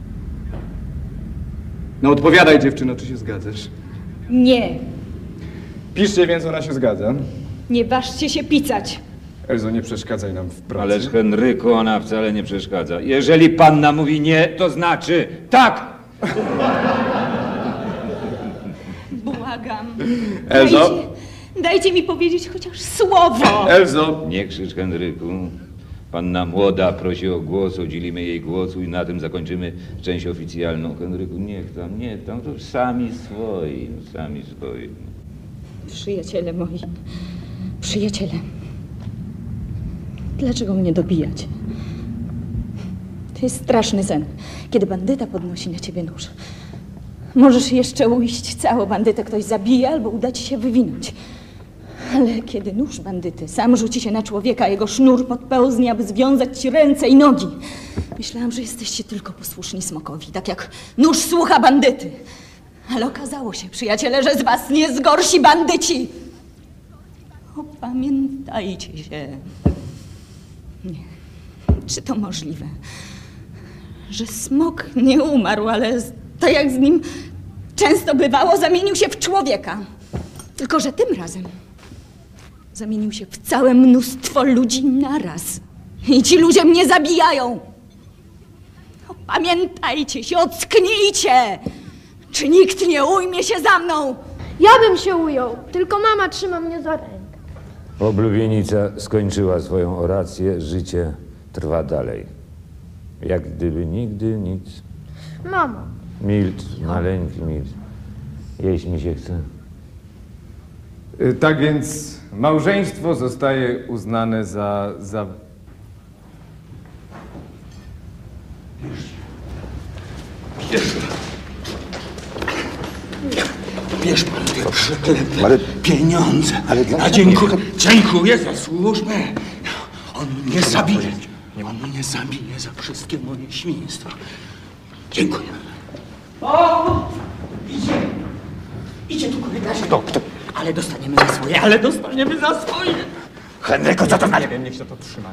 No odpowiadaj, dziewczyno, czy się zgadzasz? Nie, Piszcie więc, ona się zgadza. nie ważcie się picać. Elzo, nie przeszkadzaj nam w pracy. Ależ Henryku, ona wcale nie przeszkadza. Jeżeli panna mówi nie, to znaczy tak! Błagam. Elzo? Dajcie mi powiedzieć chociaż słowo. Elzo! Nie krzycz, Henryku. Panna młoda prosi o głos, udzielimy jej głosu i na tym zakończymy część oficjalną. Henryku, nie tam, to sami swoi. Przyjaciele moi, przyjaciele. Dlaczego mnie dobijacie? To jest straszny sen, kiedy bandyta podnosi na ciebie nóż. Możesz jeszcze ujść całą bandytę, ktoś zabije albo uda ci się wywinąć. Ale kiedy nóż bandyty sam rzuci się na człowieka, jego sznur podpełznie, aby związać ci ręce i nogi. Myślałam, że jesteście tylko posłuszni smokowi, tak jak nóż słucha bandyty. Ale okazało się, przyjaciele, że z was nie zgorsi bandyci. Opamiętajcie się. Nie. Czy to możliwe, że smok nie umarł, ale tak jak z nim często bywało, zamienił się w człowieka. Tylko że tym razem zamienił się w całe mnóstwo ludzi naraz. I ci ludzie mnie zabijają. Opamiętajcie się, ocknijcie! Czy nikt nie ujmie się za mną? Ja bym się ujął, tylko mama trzyma mnie za rękę. Oblubienica skończyła swoją orację, życie trwa dalej. Jak gdyby nigdy nic. Mamo. Milcz, maleńki milcz. Jeść mi się chce. Tak więc małżeństwo zostaje uznane za... Bierz pan te przeklęte pieniądze. Ale dla dziękuję za służbę. On mnie zabije. On mnie zabije za wszystkie moje świństwa. Dziękuję. O! Idzie tu korytarze. Kto? Ale dostaniemy za swoje, Henryku, co to znaczy? Nie wiem, niech się to trzyma,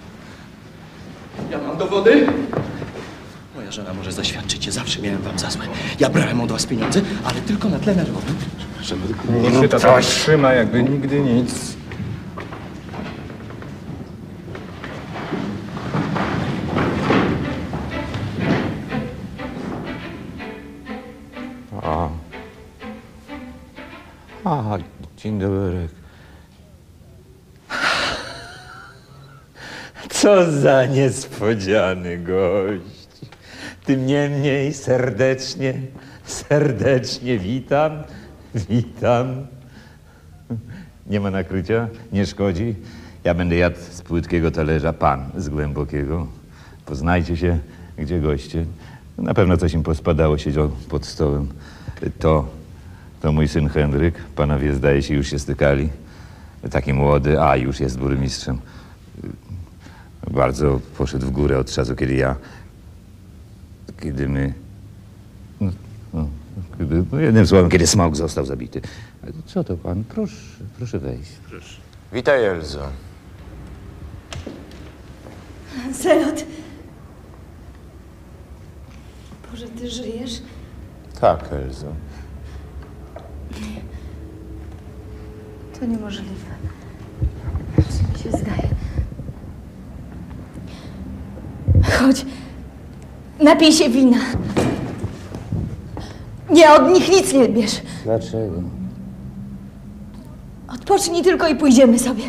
Ja mam dowody. Moja żona może zaświadczyć, zawsze miałem wam za złe. Ja brałem od was pieniądze, ale tylko na tle nerwowym. Niech się to tak trzyma, jakby nigdy nic. Dzień dobry. Co za niespodziany gość. Tym niemniej serdecznie witam. Nie ma nakrycia? Nie szkodzi? Ja będę jadł z płytkiego talerza, pan z głębokiego. Poznajcie się, gdzie goście. Na pewno coś im pospadało, siedział pod stołem. To mój syn Henryk. Panowie, zdaje się, już się stykali. Taki młody, a już jest burmistrzem. Bardzo poszedł w górę od czasu, kiedy my... jednym słowem, kiedy Smok został zabity. Co to pan? Proszę wejść. Proszę. Witaj, Elzo. Lancelot. Boże, ty żyjesz? Tak, Elzo. To niemożliwe. Co mi się zdaje. Chodź. Napij się wina. Nie, od nich nic nie bierz. Dlaczego? Odpocznij tylko i pójdziemy sobie.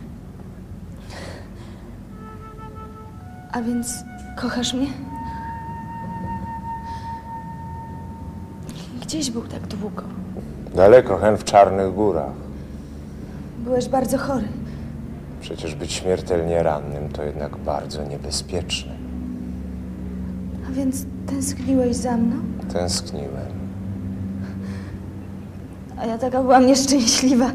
A więc kochasz mnie? Gdzieś był tak długo. Daleko, Hen, w Czarnych Górach. Byłeś bardzo chory. Przecież być śmiertelnie rannym to jednak bardzo niebezpieczne. A więc tęskniłeś za mną? Tęskniłem. A ja taka byłam nieszczęśliwa.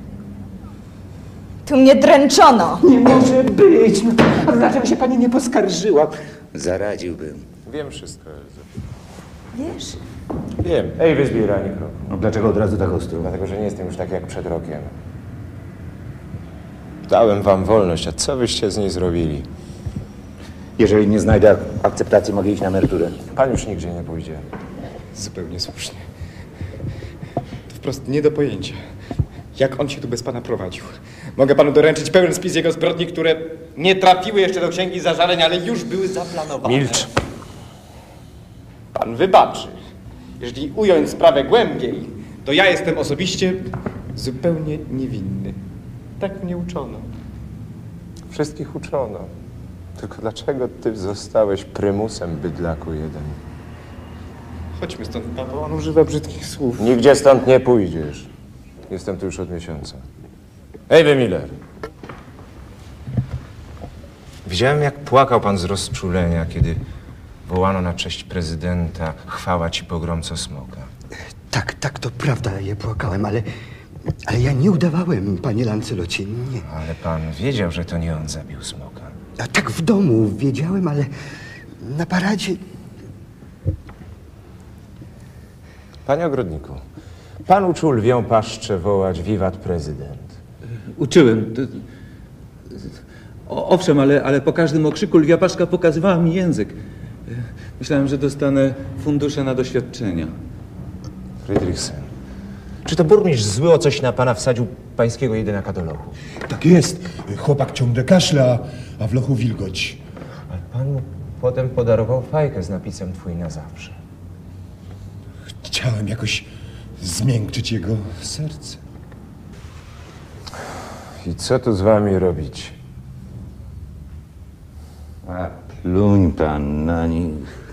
Tu mnie dręczono. Nie może być. No, a dlaczego się pani nie poskarżyła? Zaradziłbym. Wiem wszystko, Elzo. Wiesz? Wiem. Ej, wyzbieraj kroku. No dlaczego od razu tak ostro? Dlatego, że nie jestem już taki jak przed rokiem. Dałem wam wolność, a co wyście z niej zrobili? Jeżeli nie znajdę akceptacji, mogę iść na emeryturę. Pan już nigdzie nie pójdzie. Zupełnie słusznie. To wprost nie do pojęcia. Jak on się tu bez pana prowadził? Mogę panu doręczyć pełen spis jego zbrodni, które nie trafiły jeszcze do księgi zażaleń, ale już były zaplanowane. Milcz. Pan wybaczy. Jeżeli ująć sprawę głębiej, to ja jestem osobiście zupełnie niewinny. Tak mnie uczono. Wszystkich uczono. Tylko dlaczego ty zostałeś prymusem, bydlaku jeden? Chodźmy stąd, papo, on używa brzydkich słów. Nigdzie stąd nie pójdziesz. Jestem tu już od miesiąca. Ej, Miller. Widziałem, jak płakał pan z rozczulenia, kiedy wołano na cześć prezydenta chwała ci pogromco Smoka. Tak, to prawda, ja płakałem, ale ja nie udawałem, panie Lancelocie, nie. Ale pan wiedział, że to nie on zabił Smoka. A tak w domu wiedziałem, ale na paradzie... Panie ogrodniku, pan uczył lwią paszczę wołać wiwat prezydent. Uczyłem. Owszem, ale po każdym okrzyku lwia paszka pokazywała mi język. Myślałem, że dostanę fundusze na doświadczenia. Friedrichsen, czy to burmistrz zły o coś na pana wsadził pańskiego jedynaka do lochu? Tak jest. Chłopak ciągle kaszla, a w lochu wilgoć. Ale pan mu potem podarował fajkę z napisem twój na zawsze. Chciałem jakoś zmiękczyć jego serce. I co tu z wami robić? A pluń pan na nich.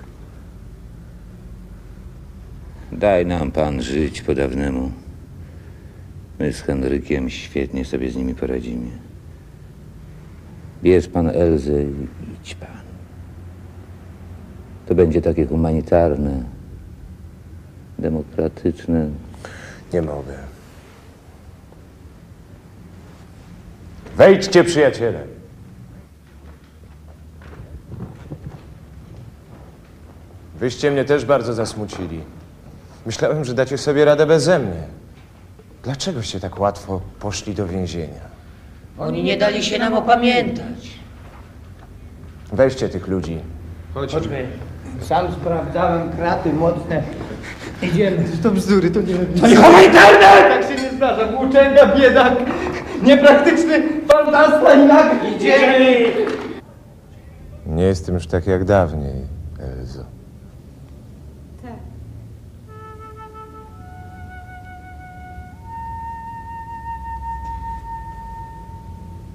Daj nam pan żyć po dawnemu. My z Henrykiem świetnie sobie z nimi poradzimy. Bierz pan Elzę i idź pan. To będzie takie humanitarne, demokratyczne. Nie mogę. Wejdźcie, przyjaciele. Wyście mnie też bardzo zasmucili. Myślałem, że dacie sobie radę beze mnie. Dlaczegoście tak łatwo poszli do więzienia? Oni nie dali się nam opamiętać. Weźcie tych ludzi. Chodźmy. Sam sprawdzałem kraty mocne. Idziemy. To bzdury, to nie... To nie humanitarne! Tak się nie zdarza. Włóczęga, biedak, niepraktyczny, fantasta i nagle... Idziemy! Nie jestem już tak jak dawniej, Elzo. Tak.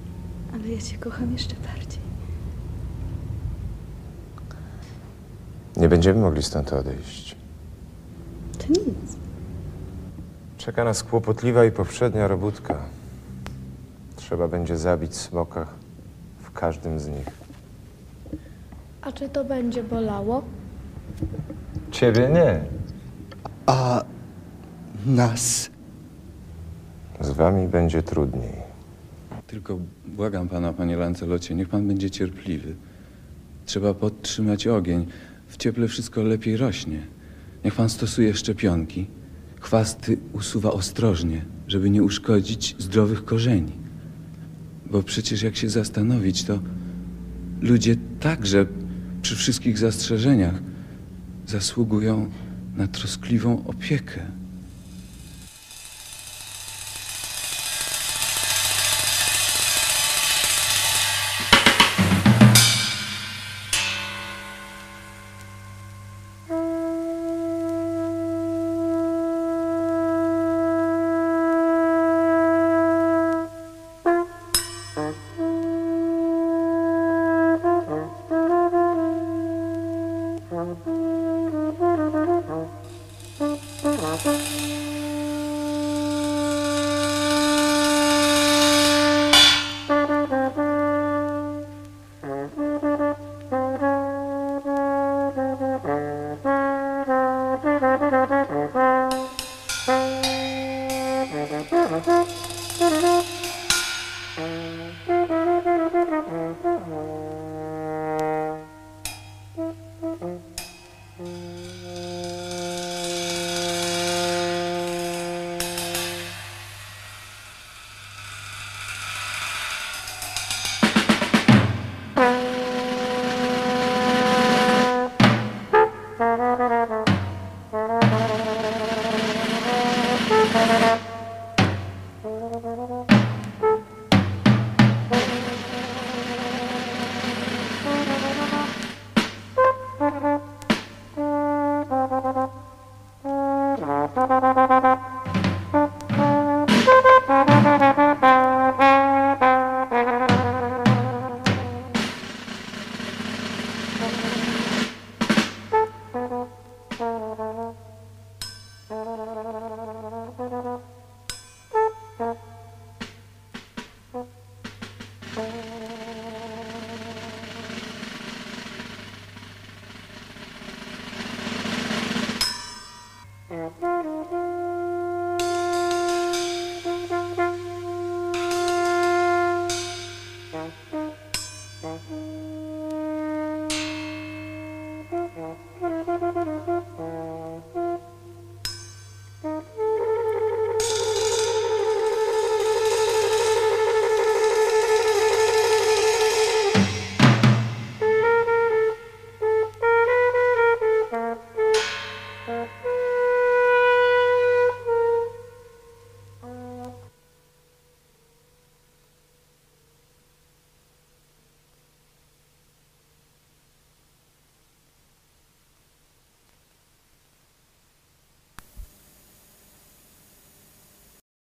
Ale ja cię kocham jeszcze bardziej. Nie będziemy mogli stąd odejść. To nic. Czeka nas kłopotliwa i powszednia robótka. Trzeba będzie zabić smoka w każdym z nich. A czy to będzie bolało? Ciebie nie. A nas? Z wami będzie trudniej. Tylko błagam pana, panie Lancelocie, niech pan będzie cierpliwy. Trzeba podtrzymać ogień. W cieple wszystko lepiej rośnie. Niech pan stosuje szczepionki. Chwasty usuwa ostrożnie, żeby nie uszkodzić zdrowych korzeni. Bo przecież jak się zastanowić, to ludzie także przy wszystkich zastrzeżeniach zasługują na troskliwą opiekę.